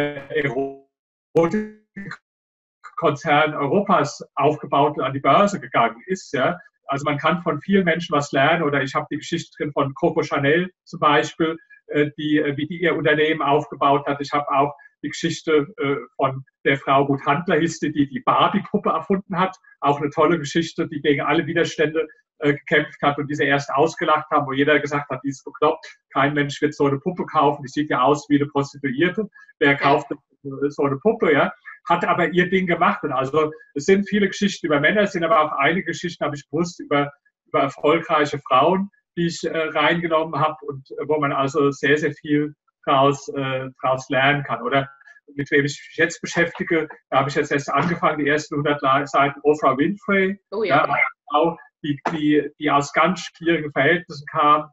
Erotikkonzern Europas aufgebaut und an die Börse gegangen ist. Ja. Also man kann von vielen Menschen was lernen, oder ich habe die Geschichte drin von Coco Chanel zum Beispiel, wie die ihr Unternehmen aufgebaut hat. Ich habe auch die Geschichte von der Frau Ruth Handler, die Barbie-Puppe erfunden hat. Auch eine tolle Geschichte, die gegen alle Widerstände gekämpft hat und diese erst ausgelacht haben, wo jeder gesagt hat, die ist bekloppt, kein Mensch wird so eine Puppe kaufen, die sieht ja aus wie eine Prostituierte. Wer kauft so eine Puppe, ja? Hat aber ihr Ding gemacht. Und also es sind viele Geschichten über Männer, es sind aber auch einige Geschichten, habe ich gewusst, über erfolgreiche Frauen, die ich reingenommen habe und wo man also sehr, sehr viel draus lernen kann. Oder mit wem ich mich jetzt beschäftige, da habe ich jetzt erst angefangen, die ersten 100 Seiten, Oprah Winfrey, oh ja. Eine Frau, die aus ganz schwierigen Verhältnissen kam,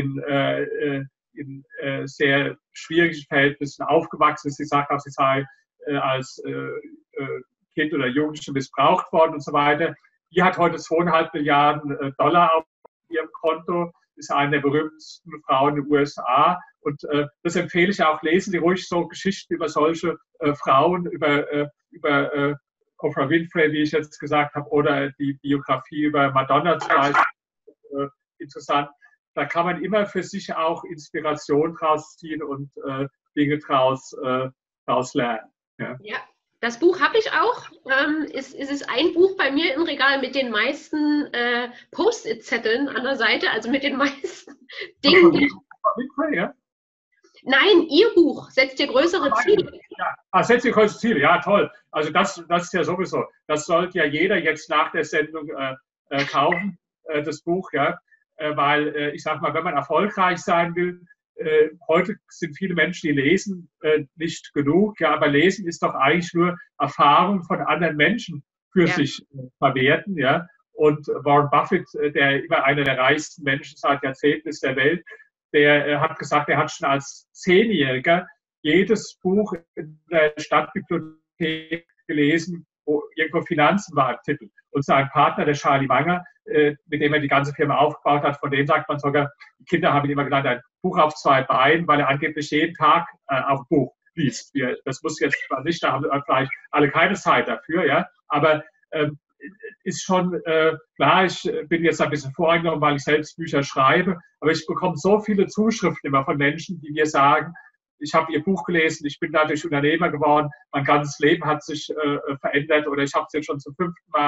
in sehr schwierigen Verhältnissen aufgewachsen ist. Sie sagt auch, sie sei als Kind oder Jugendliche missbraucht worden und so weiter. Die hat heute 2,5 Milliarden Dollar auf ihrem Konto, ist eine der berühmtesten Frauen in den USA. Und das empfehle ich auch, lesen Sie ruhig so Geschichten über solche Frauen, über Oprah Winfrey, wie ich jetzt gesagt habe, oder die Biografie über Madonna zum Beispiel. Interessant. Da kann man immer für sich auch Inspiration draus ziehen und Dinge draus lernen. Ja, das Buch habe ich auch. Es ist ein Buch bei mir im Regal mit den meisten Post-it-Zetteln an der Seite, also mit den meisten Dingen. Ja? Nein, Ihr Buch, setzt dir größere Ziele. Ja, setzt dir größere Ziele, ja toll. Also das ist ja sowieso, das sollte ja jeder jetzt nach der Sendung kaufen, das Buch, ja. Weil ich sage mal, wenn man erfolgreich sein will, heute sind viele Menschen, die lesen nicht genug, ja, aber lesen ist doch eigentlich nur Erfahrung von anderen Menschen für sich verwerten, ja. Und Warren Buffett, der immer einer der reichsten Menschen seit Jahrzehnten ist der Welt, der hat gesagt, er hat schon als 10-Jähriger jedes Buch in der Stadtbibliothek gelesen, wo irgendwo Finanzen war im Titel. Und sein Partner, der Charlie Munger, mit dem er die ganze Firma aufgebaut hat, von dem sagt man sogar, die Kinder haben ihn immer genannt, ein Buch auf 2 Beinen, weil er angeblich jeden Tag auch ein Buch liest. Das muss jetzt nicht, da haben vielleicht alle keine Zeit dafür, ja. Aber ist schon klar, ich bin jetzt ein bisschen voreingenommen, weil ich selbst Bücher schreibe, aber ich bekomme so viele Zuschriften immer von Menschen, die mir sagen, ich habe Ihr Buch gelesen, ich bin dadurch Unternehmer geworden, mein ganzes Leben hat sich verändert, oder ich habe es jetzt schon zum 5. Mal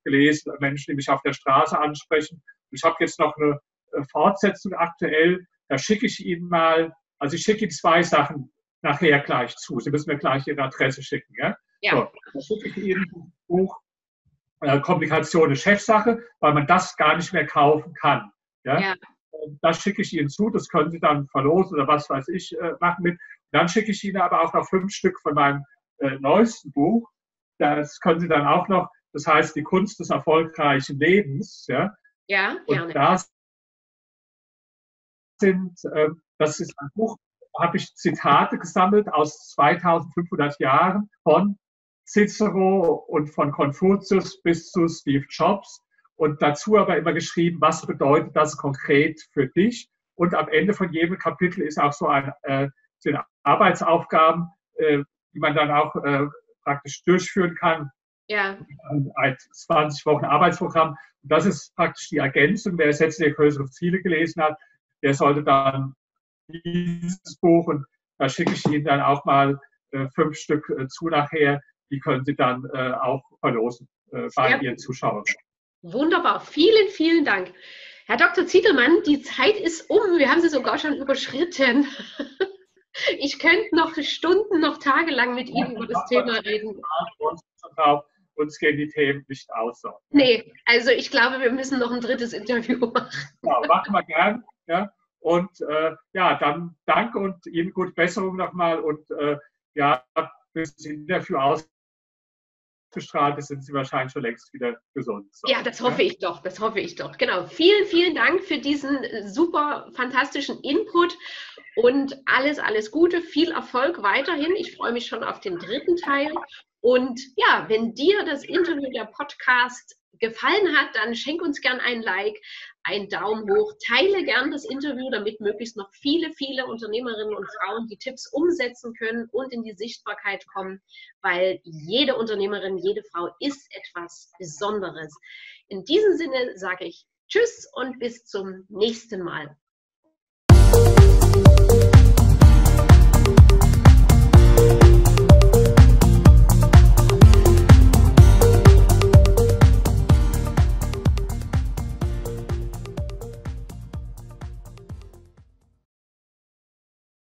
gelesen, Menschen, die mich auf der Straße ansprechen. Ich habe jetzt noch eine Fortsetzung aktuell, da schicke ich Ihnen mal, also ich schicke Ihnen 2 Sachen nachher gleich zu. Sie müssen mir gleich Ihre Adresse schicken. Ja? Ja. So, dann schicke ich Ihnen ein Buch Kommunikation ist Chefsache, weil man das gar nicht mehr kaufen kann. Ja? Ja. Das schicke ich Ihnen zu, das können Sie dann verlosen oder was weiß ich machen mit. Dann schicke ich Ihnen aber auch noch 5 Stück von meinem neuesten Buch. Das können Sie dann auch noch, das heißt die Kunst des erfolgreichen Lebens. Ja, Ja, gerne. Und das ist ein Buch, da habe ich Zitate gesammelt aus 2500 Jahren von Cicero und von Konfuzius bis zu Steve Jobs und dazu aber immer geschrieben, was bedeutet das konkret für dich? Und am Ende von jedem Kapitel ist auch so sind Arbeitsaufgaben, die man dann auch praktisch durchführen kann. Ja. Ein 20 Wochen Arbeitsprogramm. Und das ist praktisch die Ergänzung. Wer jetzt die größeren Ziele gelesen hat, der sollte dann dieses Buch, und da schicke ich Ihnen dann auch mal 5 Stück zu nachher, die können Sie dann auch verlosen bei Ihren Zuschauern. Wunderbar, vielen, vielen Dank. Herr Dr. Zietelmann, die Zeit ist um, wir haben sie sogar schon überschritten. Ich könnte noch Stunden, noch tagelang mit Ihnen über das Thema reden. Uns gehen die Themen nicht aus. So. Nee, also ich glaube, wir müssen noch ein 3. Interview machen. Genau, machen wir gern. Ja. Und ja, dann danke und Ihnen gute Besserung nochmal. Und ja, bis das Interview ausgestrahlt ist, sind Sie wahrscheinlich schon längst wieder gesund. So. Ja, das hoffe ich doch, das hoffe ich doch. Genau, vielen, vielen Dank für diesen super fantastischen Input und alles, alles Gute, viel Erfolg weiterhin. Ich freue mich schon auf den 3. Teil. Und ja, wenn dir das Interview, der Podcast gefallen hat, dann schenk uns gern ein Like, einen Daumen hoch, teile gern das Interview, damit möglichst noch viele, viele Unternehmerinnen und Frauen die Tipps umsetzen können und in die Sichtbarkeit kommen, weil jede Unternehmerin, jede Frau ist etwas Besonderes. In diesem Sinne sage ich Tschüss und bis zum nächsten Mal.